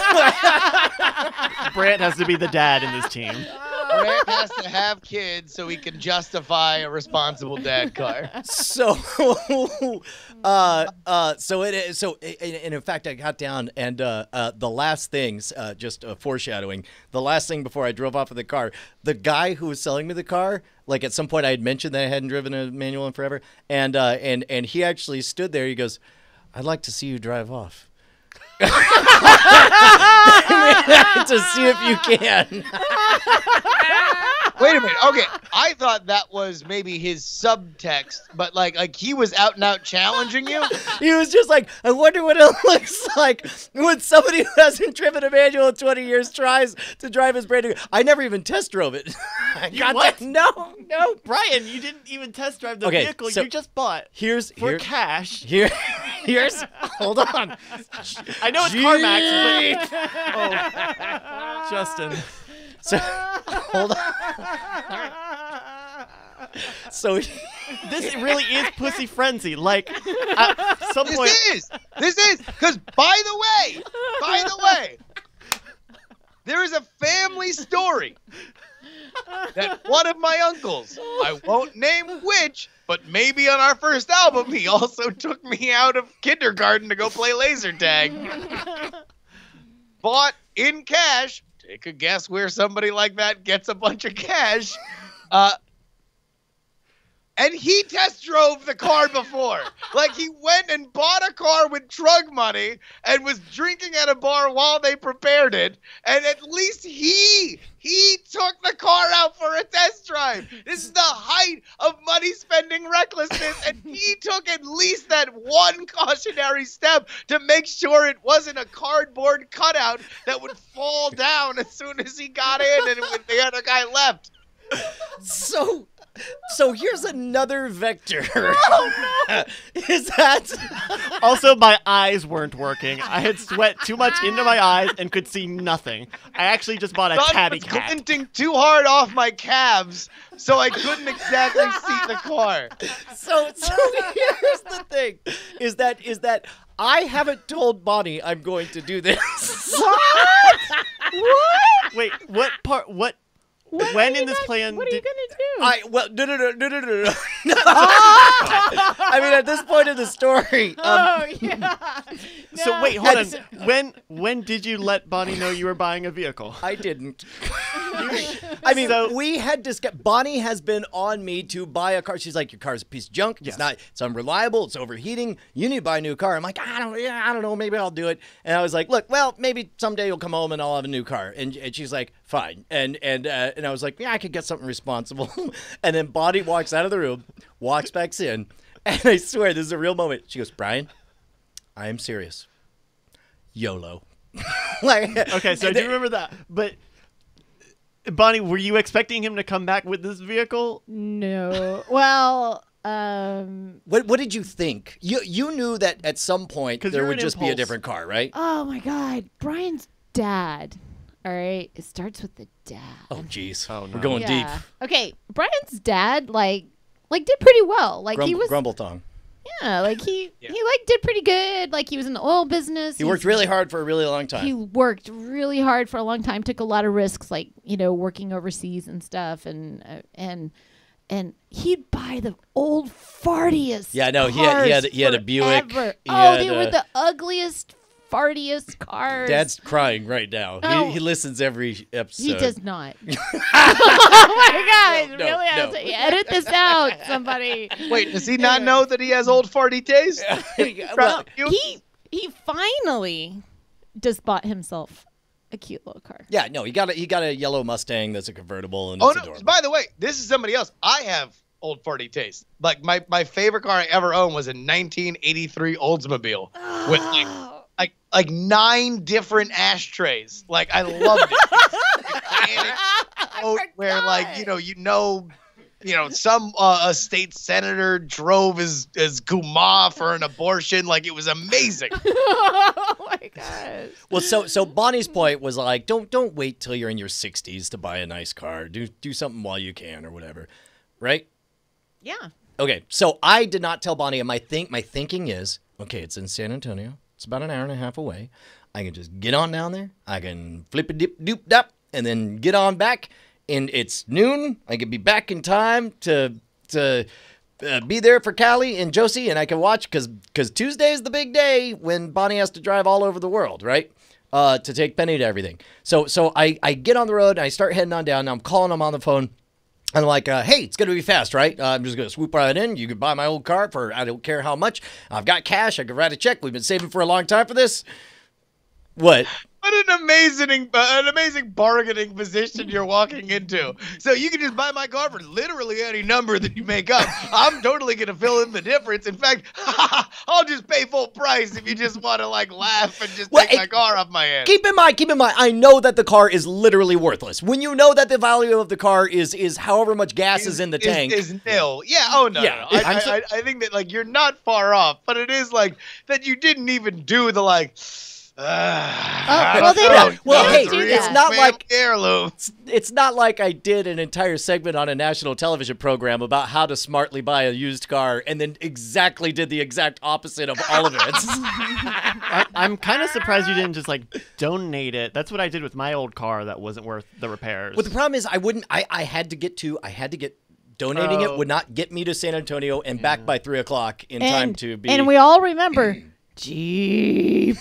Brant has to be the dad in this team. Brant has to have kids so he can justify a responsible dad car. So, uh, uh, so it is. So, and, and in fact, I got down, and uh, uh, the last things, uh, just uh, foreshadowing. The last thing before I drove off of the car, the guy who was selling me the car, like at some point I had mentioned that I hadn't driven a manual in forever, and uh, and and he actually stood there. He goes, "I'd like to see you drive off." To see if you can. Wait a minute. Okay, I thought that was maybe his subtext, but like, like he was out and out challenging you. He was just like, I wonder what it looks like when somebody who hasn't driven a manual in twenty years tries to drive his brand new. I never even test drove it. I You got what? that. No, no. Brian, you didn't even test drive the Okay, vehicle so you just bought Here's for here, cash. here, here's. Hold on. I know it's CarMax, but oh, Justin. So hold on. So This really is pussy frenzy. Like, at some This point, is. This is. Because, by the way, by the way, there is a family story that one of my uncles, I won't name which, but maybe on our first album, he also took me out of kindergarten to go play laser tag. Bought in cash. Take a guess where somebody like that gets a bunch of cash. Uh, and he test drove the car before. Like, he went and bought a car with drug money and was drinking at a bar while they prepared it. And at least he, he took the car out for a test drive. This is the height of money spending recklessness. And he took at least that one cautionary step to make sure it wasn't a cardboard cutout that would fall down as soon as he got in and when the other guy left. so so here's another vector. Is that also my eyes weren't working. I had sweat too much into my eyes and could see nothing. I actually just bought a Sun tabby was cat. glinting too hard off my calves, so I couldn't exactly see the car. so so here's the thing is that is that I haven't told Bonnie I'm going to do this. What? What? Wait, what part? What? What when are you in this not- plan What are you did- gonna do? I well no no no no no no no. I mean at this point in the story. Um, oh yeah. So No. wait, hold That's- on. When when did you let Bonnie know you were buying a vehicle? I didn't. I mean, So- we had discussed. Bonnie has been on me to buy a car. She's like, "Your car's a piece of junk. It's Yes. not. It's unreliable. It's overheating. You need to buy a new car." I'm like, "I don't. Yeah, I don't know. Maybe I'll do it." And I was like, "Look, well, maybe someday you'll come home and I'll have a new car." And, and she's like, "Fine." And and uh, and I was like, "Yeah, I could get something responsible." And then Bonnie walks out of the room, walks back in, and I swear this is a real moment. She goes, "Brian, I am serious. YOLO." Like, Okay, so I do remember that. But Bonnie, were you expecting him to come back with this vehicle? No. Well, um. What what did you think? You you knew that at some point 'Cause there you're would an just be a impulse. different car, right? Oh my God, Brian's dad. All right, it starts with the dad. Oh jeez. Oh, no. We're going deep. Yeah. Okay, Brian's dad like like did pretty well. Like he Grumble, was grumble tongue. yeah, like he Yeah. he like did pretty good. Like he was in the oil business. He worked really hard for a really long time. He worked really hard for a long time. Took a lot of risks, like you know, working overseas and stuff, and uh, and and he'd buy the old fartiest. Yeah, no, he had- he had- cars he had a Buick. forever. He Oh, had they were a- the ugliest, fartiest cars. Dad's crying right now. Oh. He, he listens every episode. He does not. oh my God! No, really? no. has to edit this out, somebody. Wait, does he not know that he has old farty taste? well, You- He he finally just bought himself a cute little car. yeah, no, he got a he got a yellow Mustang that's a convertible and Oh it's no! adorable. By the way, this is somebody else. I have old farty taste. Like my my favorite car I ever owned was a nineteen eighty-three Oldsmobile with like like like nine different ashtrays. Like I loved it. Mechanic, boat where, like, you know, you know, you know, some uh, a state senator drove his his kuma for an abortion. Like, it was amazing. Oh my gosh. Well, so so Bonnie's point was like, don't don't wait till you're in your sixties to buy a nice car. Do do something while you can or whatever, right? Yeah. Okay, so I did not tell Bonnie, and my think my thinking is, okay, it's in San Antonio. It's about an hour and a half away. I can just get on down there. I can flip a dip doop dap, and then get on back. And it's noon. I can be back in time to to uh, be there for Callie and Josie, and I can watch because because Tuesday is the big day when Bonnie has to drive all over the world, right? Uh, to take Penny to everything. So so I I get on the road and I start heading on down. And I'm calling them on the phone. I'm like, uh, hey, it's going to be fast, right? Uh, I'm just going to swoop right in. You can buy my old car for I don't care how much. I've got cash. I can write a check. We've been saving for a long time for this. What? What an amazing, uh, an amazing bargaining position you're walking into. So you can just buy my car for literally any number that you make up. I'm totally gonna fill in the difference. In fact, I'll just pay full price if you just want to like laugh and just Well, take it- my car off my hands. Keep in mind, keep in mind, I know that the car is literally worthless. When you know that the value of the car is is however much gas is, in the is, tank. is nil. Yeah. Oh no. Yeah, no, no. I, I'm I, so- I, I think that like you're not far off, but it is like that you didn't even do the like. Uh, I well, don't they know. don't- well, No, hey, it's a it's real not family like- heirloom. It's not like I did an entire segment on a national television program about how to smartly buy a used car and then exactly did the exact opposite of all of it. I, I'm kind of surprised you didn't just like donate it. That's what I did with my old car that wasn't worth the repairs. Well, the problem is I wouldn't, I, I had to get to, I had to get, donating Oh. it would not get me to San Antonio and back by three o'clock in And, time to be. and we all remember Jeep.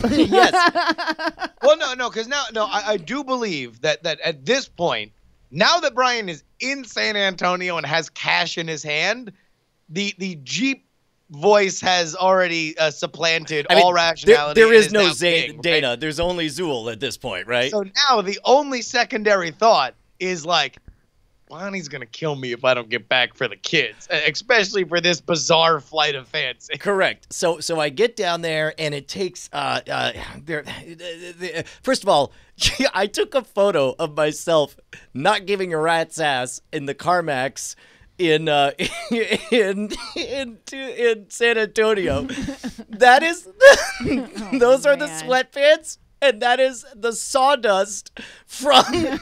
yes. Well, no, no, because now, no, I, I do believe that that at this point, now that Brian is in San Antonio and has cash in his hand, the the Jeep voice has already uh, supplanted I mean, all there, rationality. there and is no now Zay- king, right? Dana. There's only Zool at this point, right? So now the only secondary thought is like, Bonnie's gonna kill me if I don't get back for the kids, especially for this bizarre flight of fancy. Correct. So so I get down there and it takes uh uh there first of all, I took a photo of myself not giving a rat's ass in the CarMax in uh in in in San Antonio. That is those are the man. sweatpants. And that is the sawdust from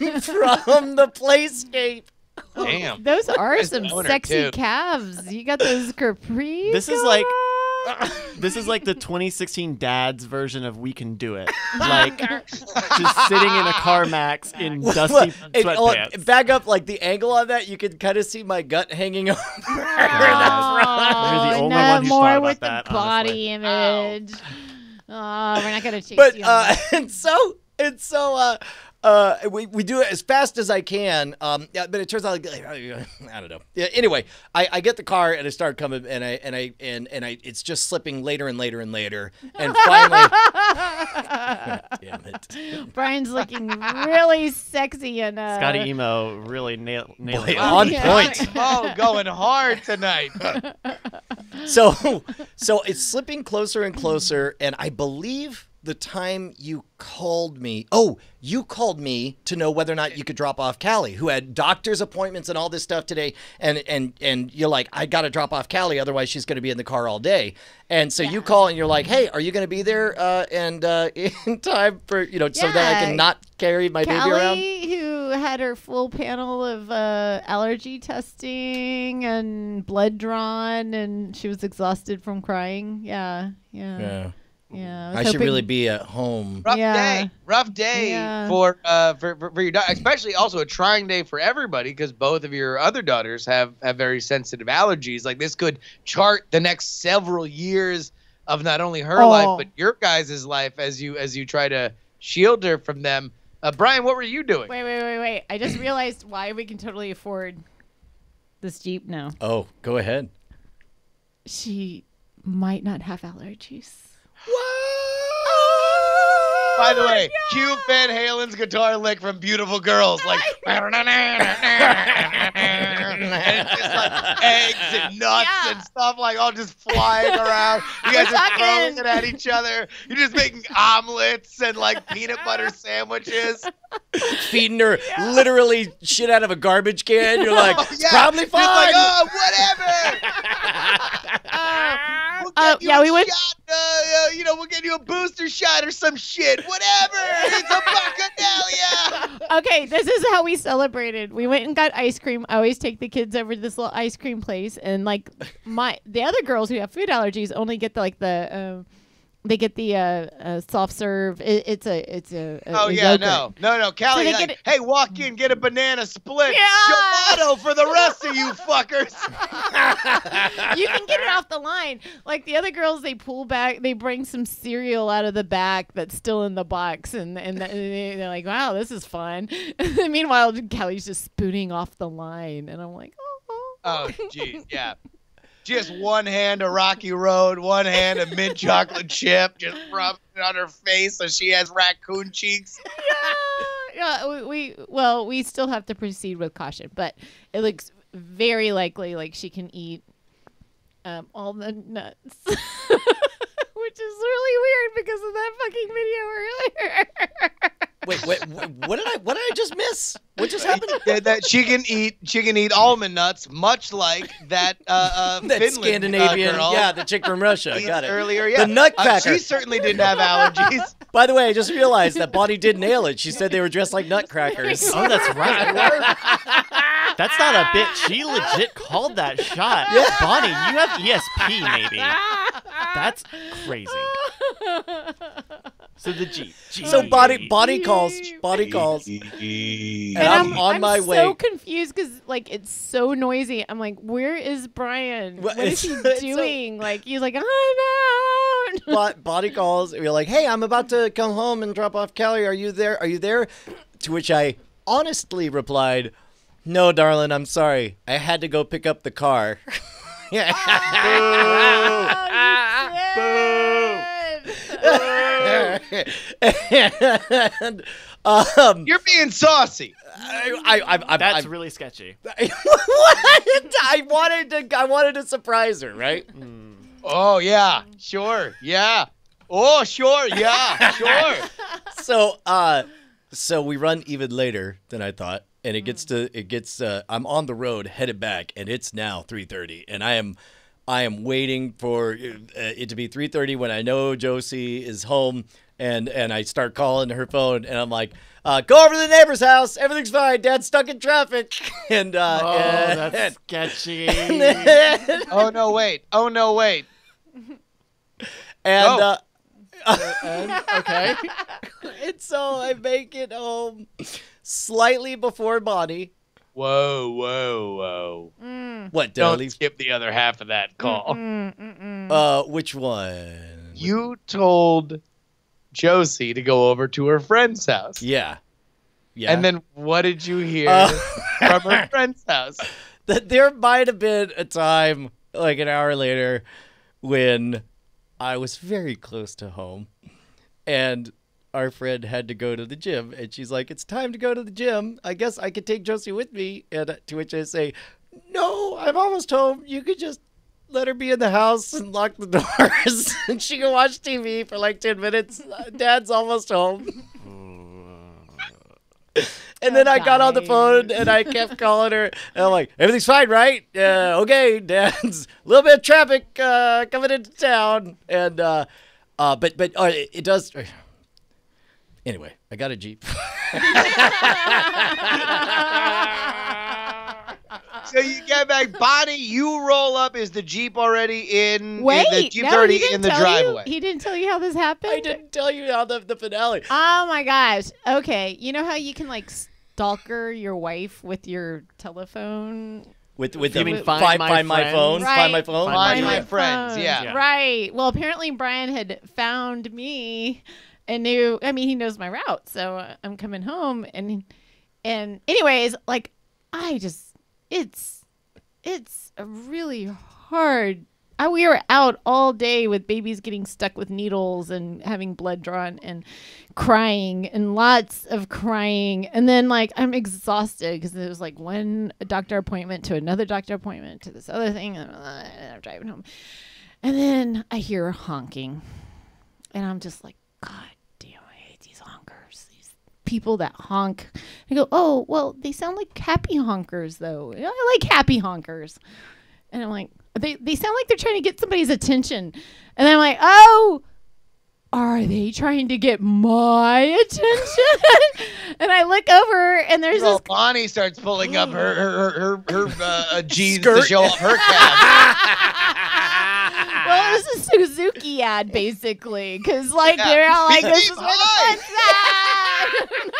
from the playscape. Damn. Those are Nice some owner, sexy too. calves. You got those capris. This is going like- on? This is like the twenty sixteen dad's version of We Can Do It. Like, just sitting in a CarMax in dusty And, oh, sweatpants. back up, like the angle on that, you can kind of see my gut hanging over. Oh, You're the only no, one who's more thought about with that, the body honestly. image. Oh, we're not gonna chase But you. uh, on and so and so uh, uh, we we do it as fast as I can. Um, yeah, but it turns out like, I don't know. Yeah. Anyway, I, I get the car and I start coming and I and I and and I it's just slipping later and later and later and finally. Damn it. that. Brian's looking really sexy and uh, Scotty Emo really nail, nailed Boy, it. on Yeah. point. Oh, going hard tonight. So so it's slipping closer and closer, and I believe the time you called me, oh, you called me to know whether or not you could drop off Callie, who had doctor's appointments and all this stuff today, and and and you're like, I got to drop off Callie, otherwise she's going to be in the car all day. And so you call and you're like, hey, are you going to be there uh, and uh, in time for, you know, so that I Yeah. can not carry my baby around? Callie, who had her full panel of uh, allergy testing and blood drawn, and she was exhausted from crying. Yeah, yeah, yeah. Yeah. was I should hoping- really be at home. Rough Yeah. day, rough day Yeah. for, uh, for for for your daughter, especially also a trying day for everybody because both of your other daughters have have very sensitive allergies. Like this could chart the next several years of not only her Oh. life but your guys' life as you as you try to shield her from them. Uh, Brian, what were you doing? Wait, wait, wait, wait! I just realized why we can totally afford this Jeep now. Oh, go ahead. She might not have allergies. By By the way, cue Van Halen's guitar lick from Beautiful Girls, like, and it's just like eggs and nuts Yeah. and stuff like all just flying around. You guys We're are talking- throwing it at each other. You're just making omelets and like peanut butter sandwiches. Feeding her literally shit out of a garbage can. You're like, Oh, it's yeah. probably Just fine. like, oh, whatever. We'll get Uh, you yeah, a we went- shot, uh, uh, you know, we'll get you a booster shot or some shit. Whatever. It's a bacchanalia. Okay, this is how we celebrated. We went and got ice cream. I always take the kids over to this little ice cream place, and like my the other girls who have food allergies only get the, like the um, they get the uh, uh, soft serve. It, it's a it's a, a Oh a yeah, yogurt. no, no, no, Callie. they like, get it- hey, walk in, get a banana split, Yeah. gelato for the rest of you fuckers. You can get it off the line. Like the other girls, they pull back. They bring some cereal out of the back that's still in the box, and and they- they're like, "Wow, this is fun." Meanwhile, Callie's just spooning off the line, and I'm like, "Oh." Oh, geez, yeah. Just one hand a Rocky Road, one hand a mint chocolate chip, just rubbing it on her face so she has raccoon cheeks. Yeah, we, we well, we still have to proceed with caution, but it looks very likely like she can eat um, all the nuts, which is really weird because of that fucking video earlier. Wait, wait, wait, what did I what did I just miss? What just happened? Yeah, that she can eat, she can eat almond nuts, much like that uh, uh, That Finland Scandinavian, uh, girl yeah, the chick from Russia. eats Got it. earlier. Yeah, The nutcracker. Uh, she certainly didn't have allergies. By the way, I just realized that Bonnie did nail it. She said they were dressed like nutcrackers. Oh, that's right. That's not a bit. She legit called that shot. Bonnie, you have E S P, maybe. That's crazy. So the Jeep. Jeep. So Bonnie, Bonnie calls. Bonnie calls. And, I'm, on I'm my so way. so confused because like it's so noisy. I'm like, where is Brian? Well, What is he it's- it's so- doing? Like he's like, I'm out. But Bonnie calls. We're like, hey, I'm about to come home and drop off Callie. Are you there? Are you there? To which I honestly replied, no, darling, I'm sorry. I had to go pick up the car. and, um, You're being saucy. I, I, I, I, That's I, really sketchy. what? I wanted to. I wanted to surprise her, right? Oh yeah, sure, yeah. Oh sure, yeah, sure. So, uh, so we run even later than I thought, and it gets to it gets. Uh, I'm on the road headed back, and it's now three thirty, and I am, I am waiting for uh, it to be three thirty when I know Josie is home, and and I start calling her phone, and I'm like, uh, go over to the neighbor's house, everything's fine, Dad's stuck in traffic, and uh, Oh, and, that's sketchy. and, Oh no, wait. Oh no, wait. and, Go. uh, Okay. and so I make it home slightly before Bonnie. Whoa, whoa, whoa. Mm, What, did I Don't leave? skip the other half of that call. mm, mm, mm. Uh, which one? You told Josie to go over to her friend's house. Yeah. Yeah. And then what did you hear Uh, from her friend's house? that there might have been a time, like an hour later, when I was very close to home, and our friend had to go to the gym, and she's like, "It's time to go to the gym. I guess I could take Josie with me." And to which I say, "No, I'm almost home. You could just let her be in the house and lock the doors, and she can watch T V for like ten minutes. Dad's almost home." And then I got on the phone and I kept calling her. And I'm like, everything's fine, right? Uh, okay, Dad's a little bit of traffic uh, coming into town. And, uh, uh, but, but uh, it, it does. Anyway, I got a Jeep. So you get back, Bonnie, you roll up. Is the Jeep already in? Wait, the Jeep's no, already he didn't in the tell driveway. You, he didn't tell you how this happened. I didn't tell you how the, the finale. Oh my gosh. Okay, you know how you can like stalker your wife with your telephone? With, with You the, mean find, Find find, My my, phone? Friends? Find my Right. phone? Find Find my my phone. friends, yeah. Yeah. Right. Well, apparently Brian had found me and knew. I mean, he knows my route, so uh, I'm coming home, and and anyways, like I just it's it's a really hard I, we were out all day with babies getting stuck with needles and having blood drawn and crying and lots of crying. And then, like, I'm exhausted because it was like one doctor appointment to another doctor appointment to this other thing. And I'm driving home. And then I hear honking. And I'm just like, God damn, I hate these honkers. These people that honk. I go, oh, well, they sound like happy honkers, though. I like happy honkers. And I'm like, They they sound like they're trying to get somebody's attention. And I'm like, oh, are they trying to get my attention? And I look over and there's well, this. Bonnie starts pulling up her her her, her, her uh, jeans Skirt. to show off her calves. Well, it was a Suzuki ad, basically. Because, like, Yeah. they're all like, Beep, this beep, is where the hi. fun's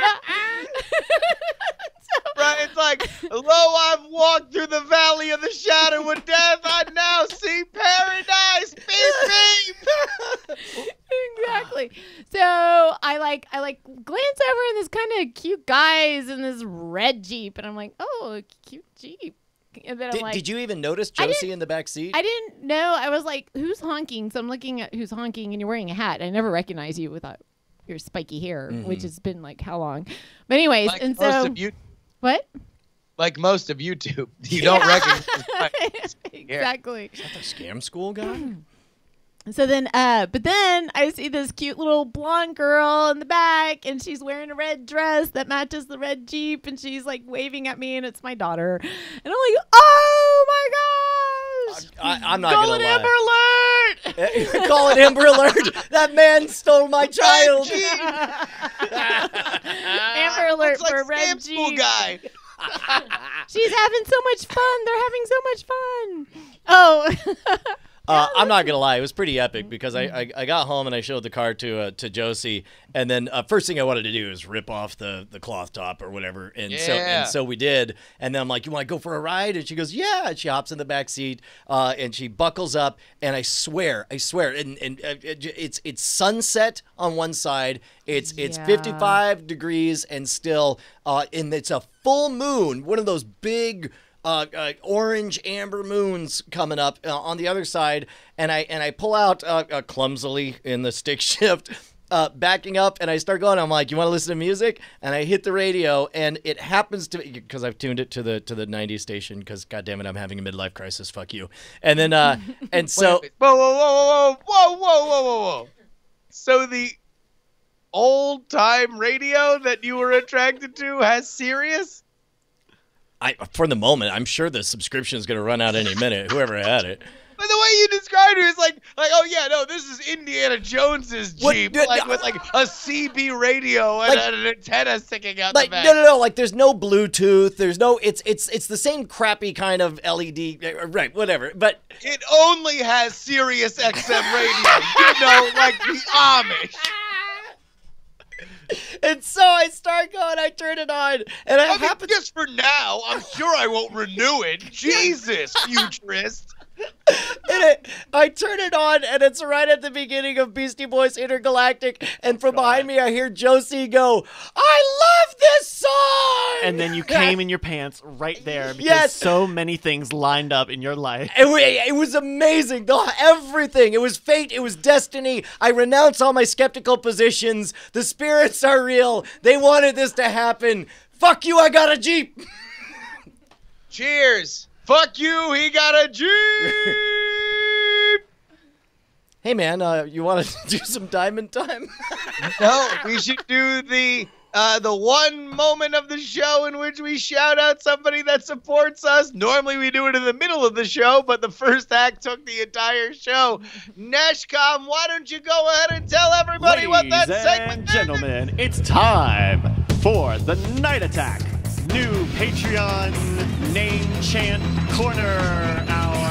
at. Brian's like, lo, I've walked through the valley of the shadow of death. I now see paradise. Beep, beep. Exactly. So I like I like glance over and this kind of cute guys in this red Jeep, and I'm like, oh, a cute Jeep. And then I'm Did, like, did you even notice I Josie didn't- in the back seat? I didn't know. I was like, who's honking? So I'm looking at who's honking, and you're wearing a hat. I never recognize you without your spiky hair, Mhm. which has been like how long? But anyways, Like and most so of you, what? like most of YouTube, you don't recognize. Exactly. Is that the scam school guy? So then, uh, but then I see this cute little blonde girl in the back, and she's wearing a red dress that matches the red Jeep, and she's like waving at me, and it's my daughter, and I'm like, oh my gosh! I, I'm not Call gonna it lie. Amber Alert! Call it Amber Alert. That man stole my child. Amber Alert Looks like for a red scam school Jeep. guy. She's having so much fun. They're having so much fun. Oh. Uh, I'm not gonna lie, it was pretty epic because I, I, I got home and I showed the car to uh, to Josie, and then uh, first thing I wanted to do is rip off the, the cloth top or whatever, and so Yeah. and so we did, and then I'm like, you want to go for a ride? And she goes, yeah. And she hops in the back seat, uh, and she buckles up, and I swear, I swear, and and uh, it- it's it's sunset on one side, it's it's Yeah. fifty-five degrees, and still, uh, and it's a full moon, one of those big. Uh, uh, orange amber moons coming up uh, on the other side, and I and I pull out uh, uh, clumsily in the stick shift, uh, backing up, and I start going. I'm like, you want to listen to music? And I hit the radio, and it happens to because I've tuned it to the to the nineties station because goddamn it, I'm having a midlife crisis. Fuck you. And then uh, and so Wait, whoa, whoa, whoa, whoa, whoa, whoa, whoa, whoa, whoa. So the old time radio that you were attracted to has Sirius? I for the moment, I'm sure the subscription is going to run out any minute. Whoever had it. But the way you described it is like, like, oh yeah, no, this is Indiana Jones's What- Jeep, d- like d- with like a C B radio and Like- an antenna sticking out Like the back. no no no like there's no Bluetooth, there's no it's it's it's the same crappy kind of L E D, uh, right, whatever, but It only has Sirius X M radio, you know, like the Amish. and so I start going, I turn it on, and I I mean, happen just for now, I'm sure I won't renew it. Jesus, futurist. and it, I turn it on, and it's right at the beginning of Beastie Boys Intergalactic, and from behind me I hear Josie go, I love this song! And then you came in your pants right there because Yes. so many things lined up in your life. It, wa- it was amazing. The, everything. It was fate. It was destiny. I renounce all my skeptical positions. The spirits are real. They wanted this to happen. Fuck you, I got a Jeep. Cheers. Fuck you, he got a Jeep. Hey, man, uh, you want to do some diamond time? No, we should do the uh, the one moment of the show in which we shout out somebody that supports us. Normally we do it in the middle of the show, but the first act took the entire show. Neshcom, why don't you go ahead and tell everybody what that Ladies segment and gentlemen, it's time for the Night Attack new Patreon name chant corner hour.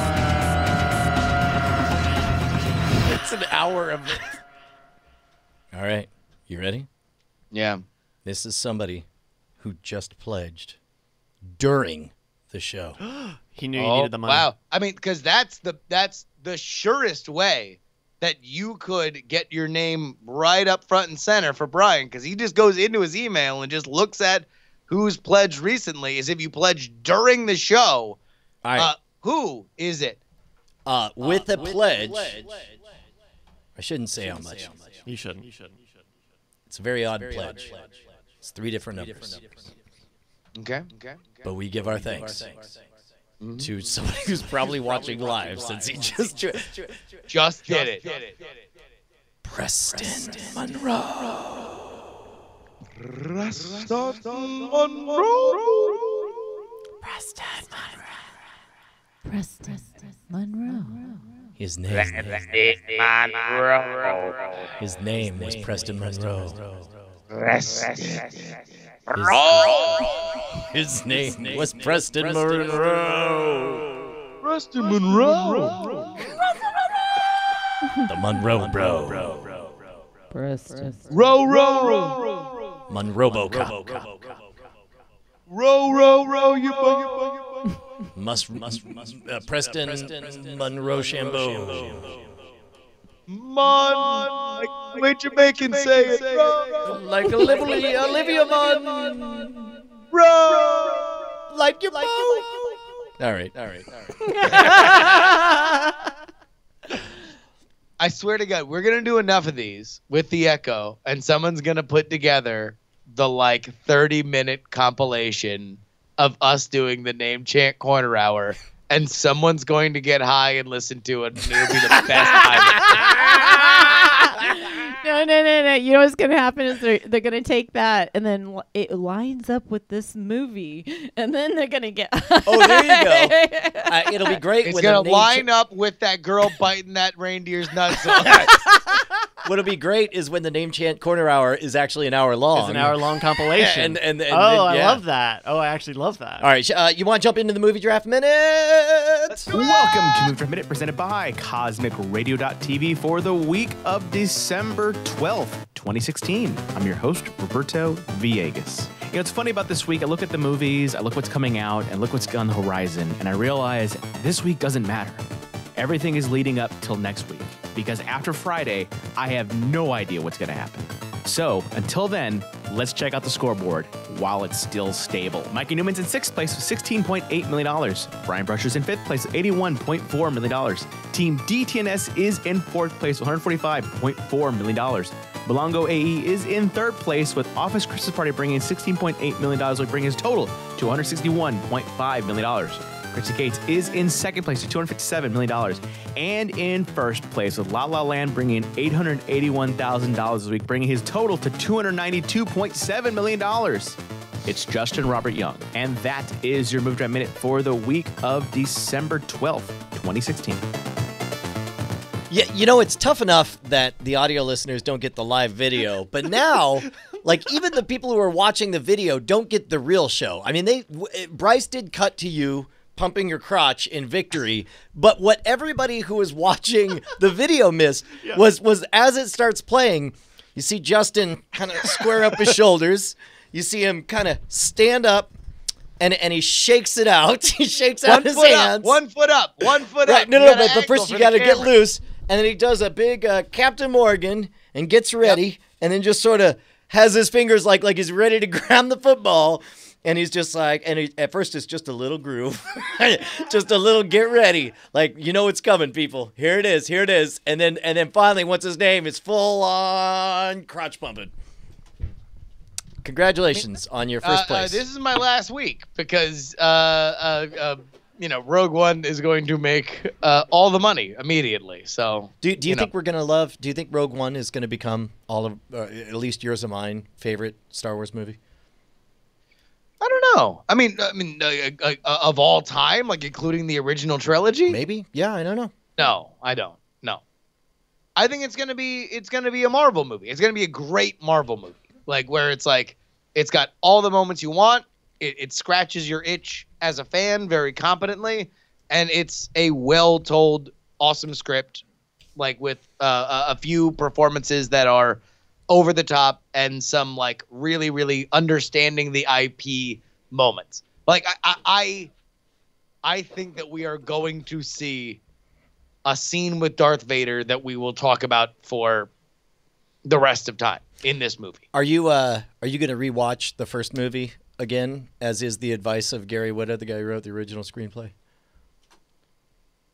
It's an hour of it. All right, you ready? Yeah. This is somebody who just pledged during the show. He knew you Oh, needed the money. wow. I mean, because that's the that's the surest way that you could get your name right up front and center for Brian, because he just goes into his email and just looks at who's pledged recently, as if you pledged during the show. All right. Uh, who is it? uh, with, uh, a, with pledge, a pledge. I shouldn't say how much. You shouldn't. You shouldn't. It's a very odd very pledge. Odd pledge. It's three different three numbers. Different numbers. Okay. Okay. But we give our thanks mm-hmm. to somebody who's probably watching live since he just just did it. Preston Monroe. Preston Monroe. Preston Monroe. Preston Monroe. His name. Monroe. His name was Preston Monroe. Preston. His name was Preston Monroe. Preston Monroe. The Monroe Bro. Preston. Row, row, row. Monroe Cop. Row, row, row. You bug, you bug, you bug. Must, must, must. Uh, Preston, Preston Monroe Shambo. Mon, like the way Jamaicans say it. Like Olivia, Olivia Mon. Bro. Like your like boat. All right, all right, all right. I swear to God, we're going to do enough of these with the Echo, and someone's going to put together the, like, thirty-minute compilation of us doing the Name Chant Corner Hour, and someone's going to get high and listen to it, and it'll be the best time. No, no, no, no. You know what's going to happen is they're, they're going to take that, and then it lines up with this movie, and then they're going to get... Oh, there you go. Uh, it'll be great. It's going to line up with that girl biting that reindeer's nuts off. What'll be great is when the Name Chant Corner Hour is actually an hour long. It's an hour long compilation. and, and, and, oh, and, yeah. I love that. Oh, I actually love that. All right, uh, you want to jump into the movie draft minute? Welcome to Movie Draft Minute, presented by Cosmic Radio dot T V for the week of December twelfth, twenty sixteen. I'm your host, Roberto Villegas. You know, it's funny about this week. I look at the movies, I look what's coming out, and look what's on the horizon, and I realize this week doesn't matter. Everything is leading up till next week, because after Friday, I have no idea what's going to happen. So, until then, let's check out the scoreboard while it's still stable. Mikey Newman's in sixth place with sixteen point eight million dollars. Brian Brusher's in fifth place with eighty-one point four million dollars. Team D T N S is in fourth place with one hundred forty-five point four million dollars. Belongo A E is in third place with Office Christmas Party bringing in sixteen point eight million dollars, which brings his total to one hundred sixty-one point five million dollars. Chrissy Cates is in second place with two hundred fifty-seven million dollars. And in first place with La La Land bringing in eight hundred eighty-one thousand dollars this week, bringing his total to two hundred ninety-two point seven million dollars. It's Justin Robert Young. And that is your Movie Draft Minute for the week of December twelfth, twenty sixteen. Yeah, you know, it's tough enough that the audio listeners don't get the live video, but now... Like, even the people who are watching the video don't get the real show. I mean, they Bryce did cut to you pumping your crotch in victory, but what everybody who was watching the video missed yeah. was was as it starts playing, you see Justin kind of square up his shoulders. You see him kind of stand up, and and he shakes it out. He shakes one out his foot hands. Up, one foot up. One foot right, up. No, no, but, but first you got to get loose, and then he does a big uh, Captain Morgan and gets ready, yep. and then just sort of has his fingers like like he's ready to grab the football. And he's just like, and he, at first it's just a little groove, just a little get ready. Like, you know it's coming, people. Here it is, here it is. And then and then finally, once his name is full on crotch pumping. Congratulations on your first uh, place. Uh, this is my last week because, uh, uh, uh, you know, Rogue One is going to make uh, all the money immediately. So, do, do you, you think know. we're going to love, do you think Rogue One is going to become all of, uh, at least yours and mine, favorite Star Wars movie? I don't know. I mean, I mean, uh, uh, uh, of all time, like including the original trilogy. Maybe. Yeah, I don't know. No, I don't. No, I think it's gonna be it's gonna be a Marvel movie. It's gonna be a great Marvel movie, like where it's like it's got all the moments you want. It, it scratches your itch as a fan very competently, and it's a well-told, awesome script, like with uh, a, a few performances that are over the top and some like really, really understanding the I P moments. Like I, I, I think that we are going to see a scene with Darth Vader that we will talk about for the rest of time in this movie. Are you, uh, are you going to rewatch the first movie again, as is the advice of Gary Whitta, the guy who wrote the original screenplay?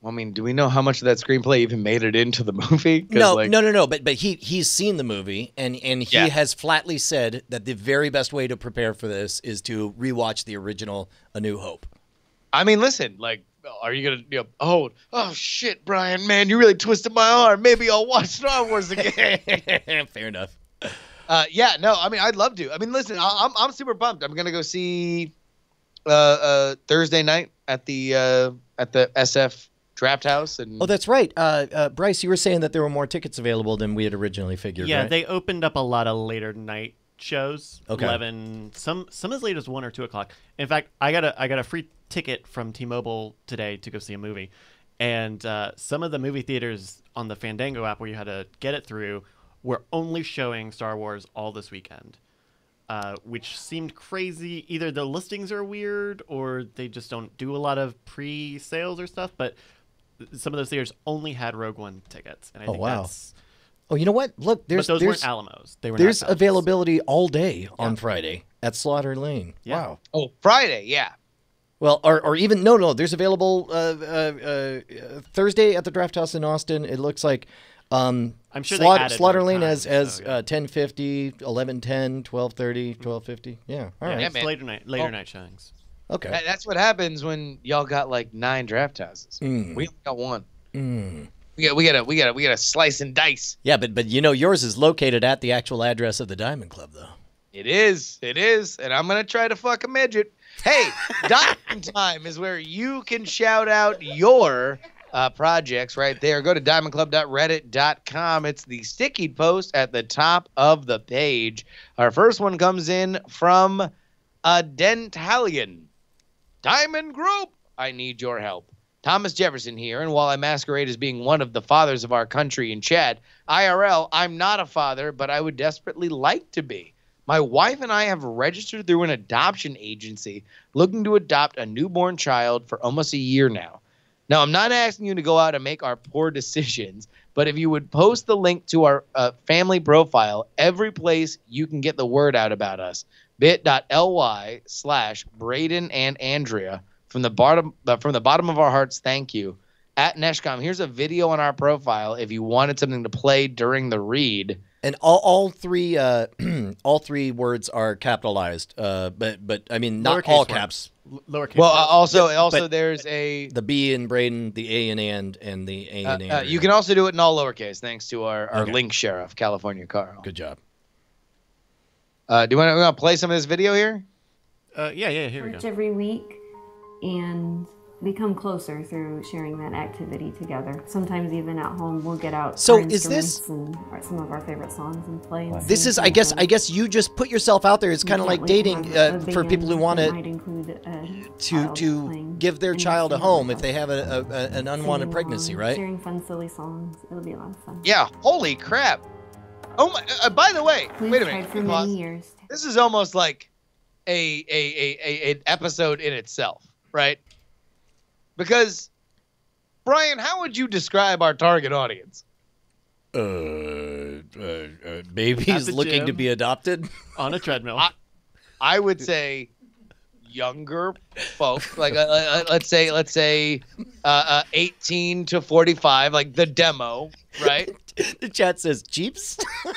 I mean, do we know how much of that screenplay even made it into the movie? No, like, no, no, no. But but he he's seen the movie, and and he Yeah. has flatly said that the very best way to prepare for this is to rewatch the original A New Hope. I mean, listen, like, are you gonna, you know, oh, oh shit, Brian, man, you really twisted my arm. Maybe I'll watch Star Wars again. Fair enough. uh, yeah, no, I mean, I'd love to. I mean, listen, I, I'm I'm super pumped. I'm gonna go see uh, uh, Thursday night at the uh, at the S F Draft House, and Oh, that's right. Uh, uh, Bryce, you were saying that there were more tickets available than we had originally figured. Yeah, right? they opened up a lot of later night shows. Okay. Eleven, some some as late as one or two o'clock. In fact, I got a I got a free ticket from T-Mobile today to go see a movie, and uh, some of the movie theaters on the Fandango app where you had to get it through were only showing Star Wars all this weekend, uh, which seemed crazy. Either the listings are weird or they just don't do a lot of pre-sales or stuff. But some of those theaters only had Rogue One tickets, and I Oh, think wow. that's. Oh, you know what? Look, there's but those there's weren't Alamos. They were there's not Alamos. availability all day on Friday at Slaughter Lane. Yeah. Wow. oh, Friday, yeah. Well, or, or even no, no. There's available uh, uh, uh, Thursday at the Draft House in Austin. It looks like um, I'm sure they Slaughter, added Slaughter more Lane time, as as so, yeah. uh, ten fifty, eleven ten, twelve thirty, twelve fifty. Yeah. All Yeah, right. Yeah, it's man. later night later Oh. night showings. Okay. That- that's what happens when y'all got like nine draft houses. Mm. We only got one. Mm. We got we got to we got to we got to slice and dice. Yeah, but but you know yours is located at the actual address of the Diamond Club, though. It is. It is. And I'm going to try to fuck a midget. Hey, Diamond Time is where you can shout out your uh, projects right there. Go to diamond club dot reddit dot com. It's the sticky post at the top of the page. Our first one comes in from a Dentalian. Diamond Group, I need your help. Thomas Jefferson here, and while I masquerade as being one of the fathers of our country in chat, I R L, I'm not a father, but I would desperately like to be. My wife and I have registered through an adoption agency looking to adopt a newborn child for almost a year now. Now, I'm not asking you to go out and make our poor decisions, but if you would post the link to our uh, family profile, every place you can get the word out about us, bit.ly slash Braden and Andrea. From the bottom, uh, from the bottom of our hearts, thank you. At Neshcom, here's a video on our profile if you wanted something to play during the read. And all, all three uh, all three words are capitalized, uh, but but I mean not Lowercase all words. caps. L- lowercase. Well, uh, words. also, also but- there's a. The B in Braden, the A in and, and the A Uh, in uh, and. you can also do it in all lowercase, thanks to our, our Okay. link sheriff, California Carl. Good job. Uh, do you want to play some of this video here? uh, yeah, yeah. Here we church go. every week and become closer through sharing that activity together. Sometimes even at home we'll get out So our is this- instruments and our- some of our favorite songs and play. And This sing is, I guess, I together. guess you just put yourself out there. It's We kind of can't like wait to dating have uh, a for people who band want that to might include a to child to playing give their and child a singing home with if they us. have a, a, a an unwanted Singing pregnancy, along, right? Sharing fun, silly songs. It'll be a lot of fun. Yeah. Holy crap. Oh my. Uh, by the way, We've wait a tried minute. for Pause. many years. This is almost like a, a, a, a an episode in itself, right? Because, Brian, how would you describe our target audience? Uh, uh, uh babies At the looking to gym. be adopted. On a treadmill. I- I would say younger folk, like uh, uh, let's say let's say uh, uh, eighteen to forty-five, like the demo, right? The chat says Jeeps.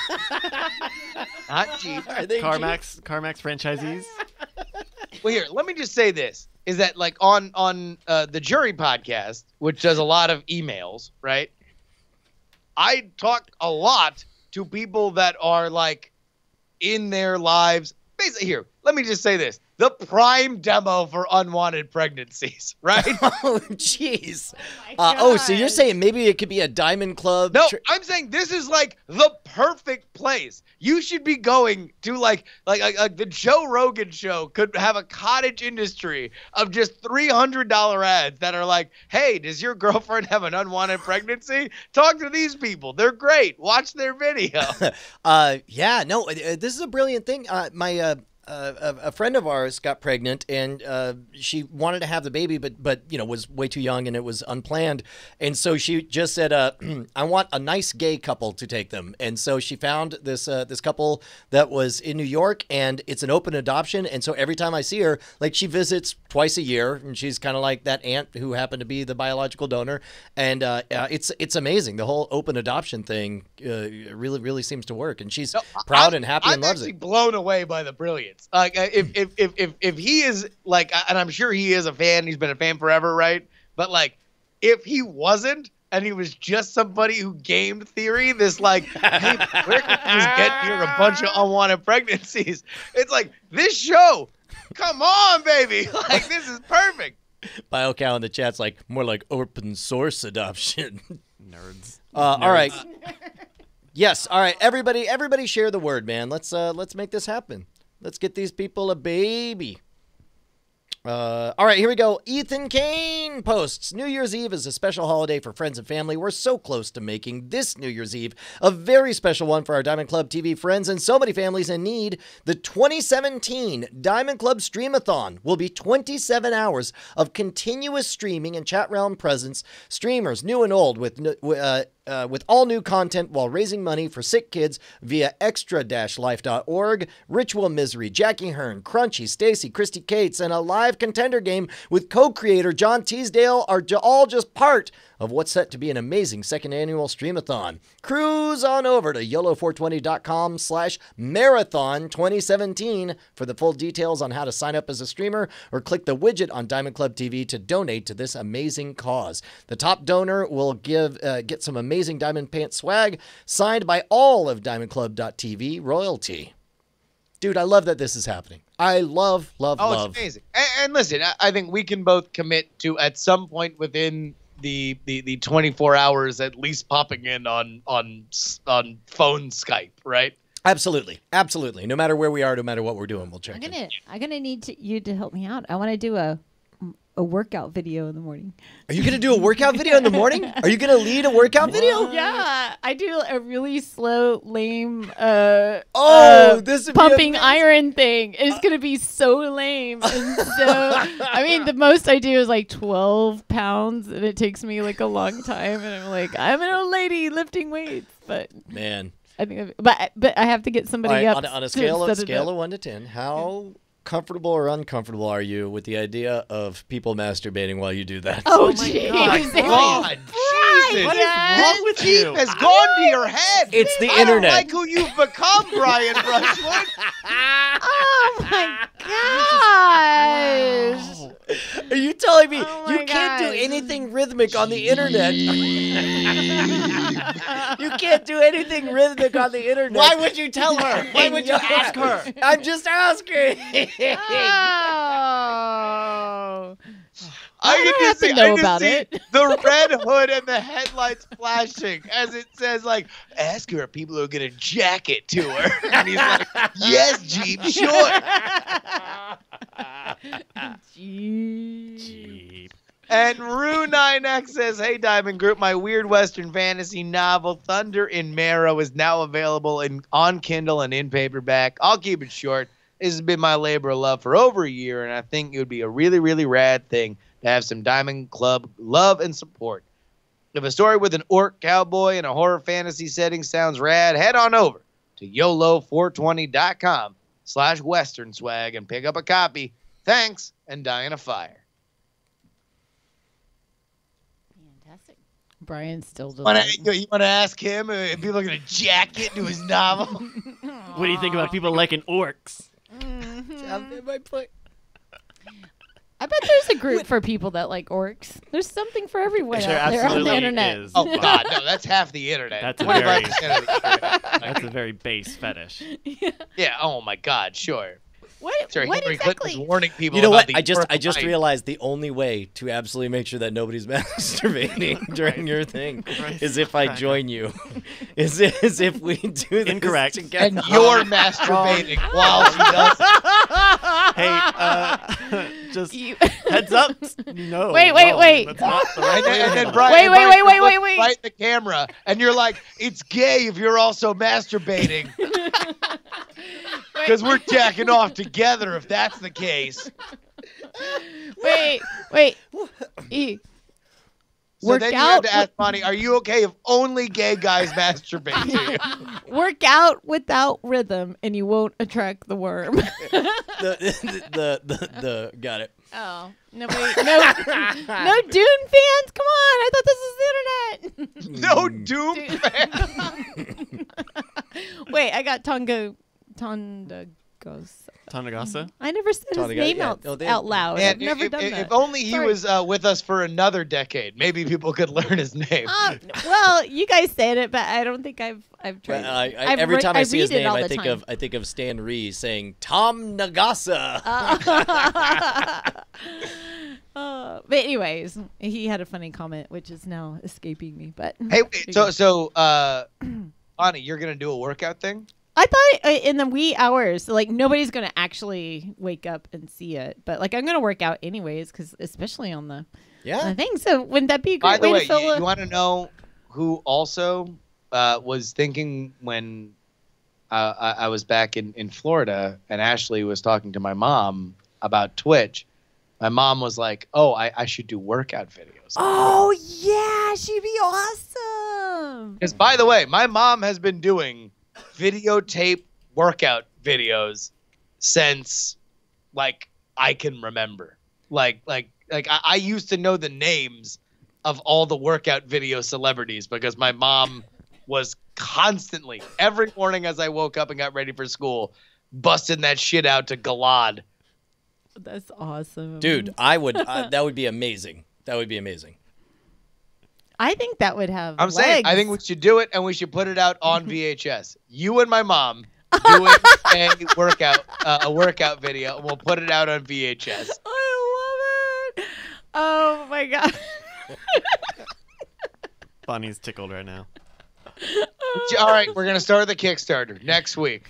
Not Jeep. Are they Jeeps? CarMax, CarMax franchisees. Well, here, let me just say this: is that like on on uh, the Jury podcast, which does a lot of emails, right? I talk a lot to people that are like in their lives. Basically, here, let me just say this: the prime demo for unwanted pregnancies, right? Oh, jeez. Uh, oh, so you're saying maybe it could be a Diamond Club? No, tr- I'm saying this is like the perfect place. You should be going to like like like, like the Joe Rogan show could have a cottage industry of just three hundred dollar ads that are like, "Hey, does your girlfriend have an unwanted pregnancy? Talk to these people. They're great. Watch their video." uh, yeah, no, uh, this is a brilliant thing. Uh, my uh, a, a friend of ours got pregnant, and uh, she wanted to have the baby, but but you know was way too young, and it was unplanned. And so she just said, uh, "I want a nice gay couple to take them." And so she found this uh, this couple that was in New York, and it's an open adoption. And so every time I see her, like she visits twice a year, and she's kind of like that aunt who happened to be the biological donor. And uh, uh, it's it's amazing. The whole open adoption thing uh, really really seems to work, and she's No, proud I'm, and happy I'm and loves actually it. blown away by the brilliance. Like uh, if, if if if if he is like, and I'm sure he is a fan. He's been a fan forever, right? But like, if he wasn't, and he was just somebody who gamed theory, this like, hey, where can we just get here a bunch of unwanted pregnancies? It's like this show. Come on, baby! Like this is perfect. BioCow in the chat's like more like open source adoption. Nerds. Uh, Nerds. all right. Yes. All right. Everybody, everybody, share the word, man. Let's uh, let's make this happen. Let's get these people a baby. Uh, all right, here we go. Ethan Kane posts, New Year's Eve is a special holiday for friends and family. We're so close to making this New Year's Eve a very special one for our Diamond Club T V friends and so many families in need. The twenty seventeen Diamond Club Streamathon will be twenty-seven hours of continuous streaming and chat realm presence. Streamers, new and old, with uh, Uh, with all new content while raising money for sick kids via extra dash life dot org. Ritual Misery, Jackie Hearn, Crunchy, Stacy, Christy Cates, and a live contender game with co-creator John Teasdale are j- all just part of what's set to be an amazing second annual Streamathon. Cruise on over to yolo four twenty dot com slash marathon twenty seventeen for the full details on how to sign up as a streamer, or click the widget on Diamond Club T V to donate to this amazing cause. The top donor will give uh, get some amazing Diamond Pants swag signed by all of Diamond Club dot T V royalty. Dude, I love that this is happening. I love, love, Oh, love. it's amazing. And, and listen, I, I think we can both commit to at some point within the the the twenty-four hours at least popping in on on on phone Skype, right? Absolutely, absolutely. No matter where we are, no matter what we're doing, we'll check I'm in. gonna I'm gonna need to, you to help me out. I want to do a a workout video in the morning. Are you gonna do a workout video in the morning? Are you gonna lead a workout video? Yeah, I do a really slow, lame, uh, Oh, uh, this would be pumping amazing. iron thing. It's gonna be so lame. And so, I mean, the most I do is like twelve pounds, and it takes me like a long time. And I'm like, I'm an old lady lifting weights, but Man. I think, I've, but but I have to get somebody All right, up on, a, on a to scale of set it scale up. of one to ten, how comfortable or uncomfortable are you with the idea of people masturbating while you do that? Oh, my jeez. God. God, Jesus. What is wrong with Deep you? has gone to your head. It's the I internet. don't like who you've become, Brian Brushwood. Oh my gosh. Are you telling me Oh you my can't do gosh. anything rhythmic on the internet? You can't do anything rhythmic on the internet. Why would you tell her? Why would you ask her? I'm just asking. Oh. I don't can have just to see, know I just about see it. the red hood and the headlights flashing as it says, like, ask her if people are going to jack it to her. And he's like, yes, Jeep, sure. Jeez. And Rue nine X says, hey, Diamond Group, my weird Western fantasy novel, Thunder in Marrow, is now available in on Kindle and in paperback. I'll keep it short. This has been my labor of love for over a year, and I think it would be a really, really rad thing to have some Diamond Club love and support. If a story with an orc cowboy in a horror fantasy setting sounds rad, head on over to yolo four twenty dot com slash western swag and pick up a copy. Thanks, and die in a fire. Fantastic. Brian still doesn't. Wanna, you want to ask him if people are going to jack it to his novel? What do you think about people liking orcs? I bet there's a group for people that like orcs. There's something for everyone There out there on the absolutely internet. is. Oh, God, no, that's half the internet. That's a twenty-five very- percent of the internet. That's a very base fetish. Yeah, oh, my God, sure. What, Sure, what Hillary Clinton was exactly? warning people You know about what? the I just birth I of just life. realized the only way to absolutely make sure that nobody's masturbating during your thing Christ. is if I join you. Is is if we do this Incorrect. together. And you're masturbating while she does it. Hey, uh, just You- heads up. No. Wait, wait, no, wait. That's not the right And then, and way. then Brian, Wait, and wait, Brian, wait, you're wait, looking wait, wait. right at the camera, and you're like, it's gay if you're also masturbating. Wait, Because we're jacking off together if that's the case. Wait, wait. E. So Work then you out have to ask with- Bonnie, are you okay if only gay guys masturbate to you? Work out without rhythm, and you won't attract the worm. the, the, the, the, got it. Oh, nobody, no, no Dune fans. Come on, I thought this was the internet. No Doom fan. Wait, I got Tonga, Tondagos. Tanagasa? I never said his Tonga- name yeah. out, No, they- out loud. Man, I've never if, done if, that. if only he Sorry. was uh, with us for another decade, maybe people could learn his name. Uh, well, you guys said it, but I don't think I've I've tried. Well, I, I, I've every re- time I, I see his read it name, all I the think time. of I think of Stan Rees saying Tom Nagasa. Uh, but anyways, he had a funny comment, which is now escaping me. But Hey, wait, so so uh, Bonnie, you're gonna do a workout thing? I thought uh, in the wee hours, like nobody's gonna actually wake up and see it, but like I'm gonna work out anyways, because especially on the, Yeah. the thing. So wouldn't that be a By great the way way, to fill you, a? you want to know who also uh, was thinking when uh, I, I was back in, in Florida and Ashley was talking to my mom about Twitch. My mom was like, "Oh, I, I should do workout videos." Oh yeah, she'd be awesome. Because by the way, my mom has been doing videotape workout videos since like I can remember. Like like like I, I used to know the names of all the workout video celebrities because my mom was constantly every morning as I woke up and got ready for school busting that shit out to Galad. That's awesome, Dude, I would. Uh, that would be amazing. That would be amazing. I think that would have. I'm saying I legs. think we should do it and we should put it out on V H S. You and my mom doing a workout uh, a workout video. We'll put it out on V H S. I love it. Oh my god. Bonnie's tickled right now. All right, we're gonna start the Kickstarter next week.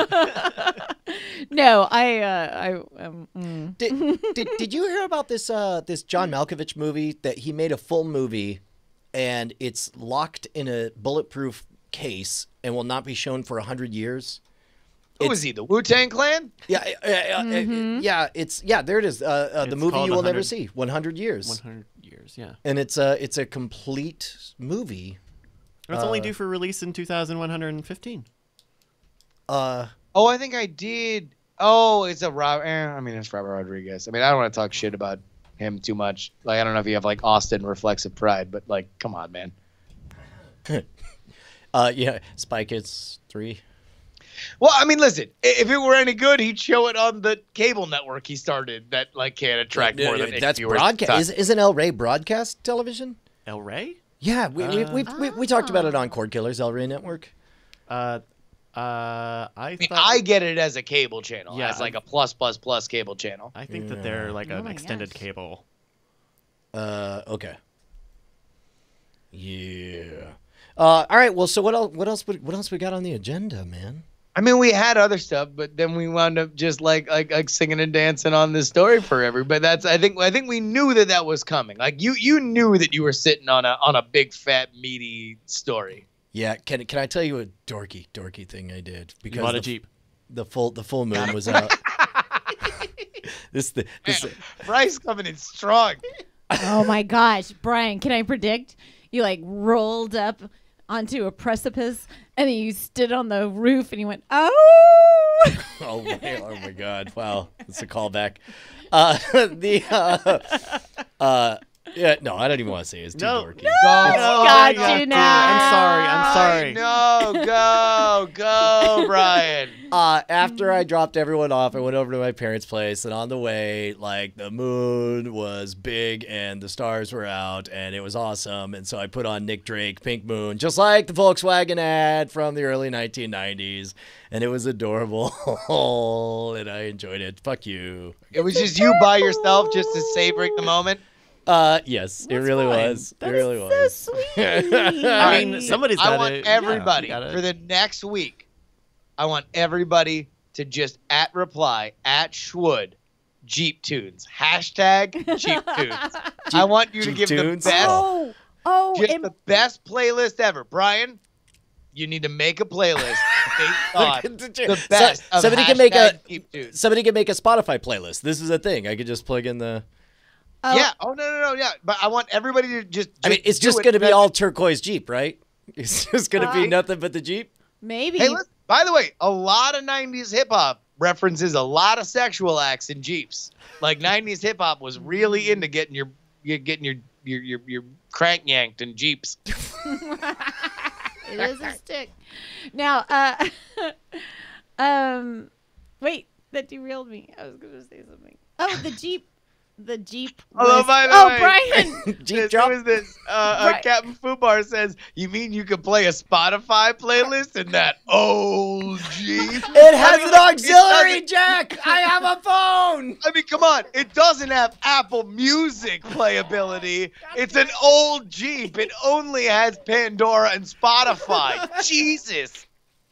No, I, uh, I, um, mm. Did, did Did you hear about this uh this John Malkovich movie that he made a full movie, and it's locked in a bulletproof case and will not be shown for a hundred years? Who is he? The Wu-Tang Clan? Yeah, uh, uh, Mm-hmm. uh, yeah. It's yeah. There it is. Uh, uh, the It's movie called you will never one hundred see. One hundred years. one hundred years, yeah. And it's a it's a complete movie. It's only Uh, due for release in two thousand one hundred fifteen. Uh, Oh, I think I did. Oh, it's a Rob. Eh, I mean, it's Robert Rodriguez. I mean, I don't want to talk shit about him too much. Like, I don't know if you have like Austin reflexive pride, but like, come on, man. uh, yeah. Spy Kids three. Well, I mean, listen. i- If it were any good, he'd show it on the cable network he started. That like can't attract more than eight That's viewers at a broadcast. time. Is, isn't El Rey broadcast television? El Rey? Yeah, we we we, we, we talked about it Ah. on Cord Killers, El Rey Network. Uh, uh, I, I mean, thought, I get it as a cable channel, Yeah, as like a plus plus plus cable channel. I think that they're like Oh an my extended gosh. cable. Uh, okay. Yeah. Uh, all right. Well, so what else? What else? What else we got on the agenda, man? I mean, we had other stuff, but then we wound up just like like like singing and dancing on this story for everybody. That's I think I think we knew that that was coming. Like you you knew that you were sitting on a on a big fat meaty story. Yeah. Can can I tell you a dorky dorky thing I did? You bought the, a Jeep. The full the full moon was out. this the this. Man, Bryce coming in strong. Oh my gosh, Brian, can I predict? You like rolled up onto a precipice and then you stood on the roof and you went, oh. Oh my, oh my God! Wow, it's a callback. Uh, the uh, uh, yeah, no, I don't even want to say it. It's too No. dorky. Go, got go, you go. now. I'm sorry. I'm sorry. No, go, go, Brian. Uh, after I dropped everyone off, I went over to my parents' place, and on the way, like, the moon was big and the stars were out, and it was awesome. And so I put on Nick Drake, Pink Moon, just like the Volkswagen ad from the early nineteen nineties, and it was adorable, and I enjoyed it. Fuck you. It was just you by yourself, just to savoring the moment. Uh, yes, it That's really fine. was. That it really is was. so sweet. I mean, somebody's I got want to. everybody yeah, for the next week. I want everybody to just at reply at Schwood Jeep Tunes hashtag Jeep Tunes. I want you to Jeep give Tunes? the best, oh, oh, just and the best playlist ever. Brian, You need to make a playlist based on the So- best of somebody can make a hashtag Jeep tunes. somebody can make a Spotify playlist. This is a thing. I could just plug in the. Oh, Yeah. Oh no no no yeah. But I want everybody to just. I mean, it's do just it going to be because- all turquoise Jeep, right? It's just going to be Uh, nothing but the Jeep. maybe. Hey, listen, by the way, a lot of nineties hip hop references a lot of sexual acts in Jeeps. Like nineties hip hop was really into getting your, your getting your your your, your crank yanked in Jeeps. It is a stick. Now, uh, um, wait, that derailed me. I was going to say something. Oh, the Jeep. The Jeep. Although, list. by the oh, way- Brian. Jeep This- drop. Who is this? Uh, uh, Right. Captain Fubar says, "You mean you could play a Spotify playlist in that old Jeep?" It has I mean, an like, it auxiliary doesn't- jack. I have a phone. I mean, come on. It doesn't have Apple Music playability. It's an old Jeep. It only has Pandora and Spotify. Jesus.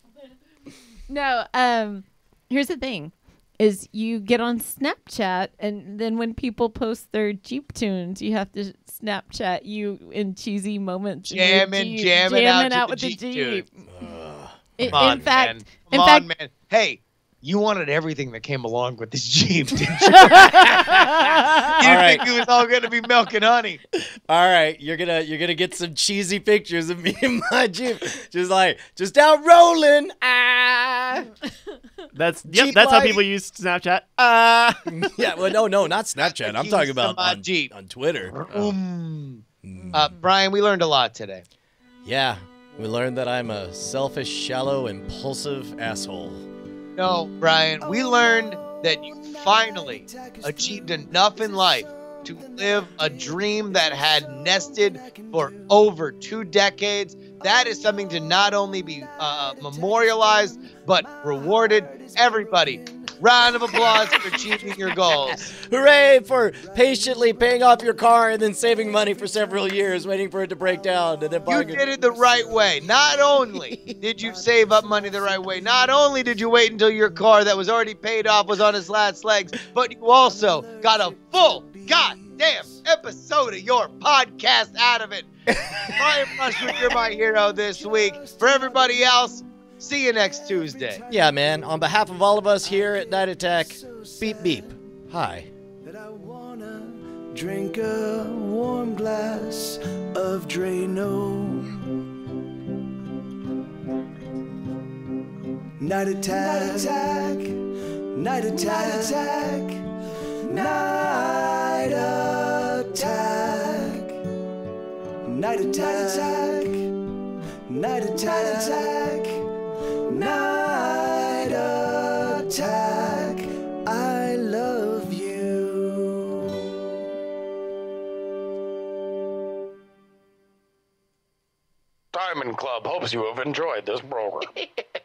No, um, here's the thing. Is you get on Snapchat, and then when people post their Jeep tunes, you have to Snapchat you in cheesy moments. in your Jamming, Jeep, jamming out to the with Jeep the Jeep. tunes. In, Come on, in fact, man. in Come fact, on, man. Hey, you wanted everything that came along with this Jeep, didn't you? You All didn't right. think it was all going to be milk and honey. All right, you're gonna you're gonna get some cheesy pictures of me in my Jeep, just like just out rolling. Ah, That's yep. Jeep That's how light. people use Snapchat. ah. Yeah, well, no, no, not Snapchat. I'm Keys talking to about my on, Jeep. on Twitter. Um, uh, Brian, we learned a lot today. Yeah, we learned that I'm a selfish, shallow, impulsive asshole. No, Brian, we learned that you finally achieved enough in life to live a dream that had nested for over two decades. That is something to not only be uh, memorialized, but rewarded. Everybody, round of applause for achieving your goals. Hooray for patiently paying off your car and then saving money for several years, waiting for it to break down, and then You buying it. did it the right way. Not only did you save up money the right way, not only did you wait until your car that was already paid off was on its last legs, but you also got a full goddamn episode of your podcast out of it. Brian Brushwood, you're my hero this week. For everybody else, see you next Tuesday. Yeah, man. On behalf of all of us here at Night Attack, beep beep. Hi. That I wanna drink a warm glass of Drano. Night attack, night attack, night attack, night attack, night attack, night attack, night attack. I love you. Diamond Club hopes you have enjoyed this program.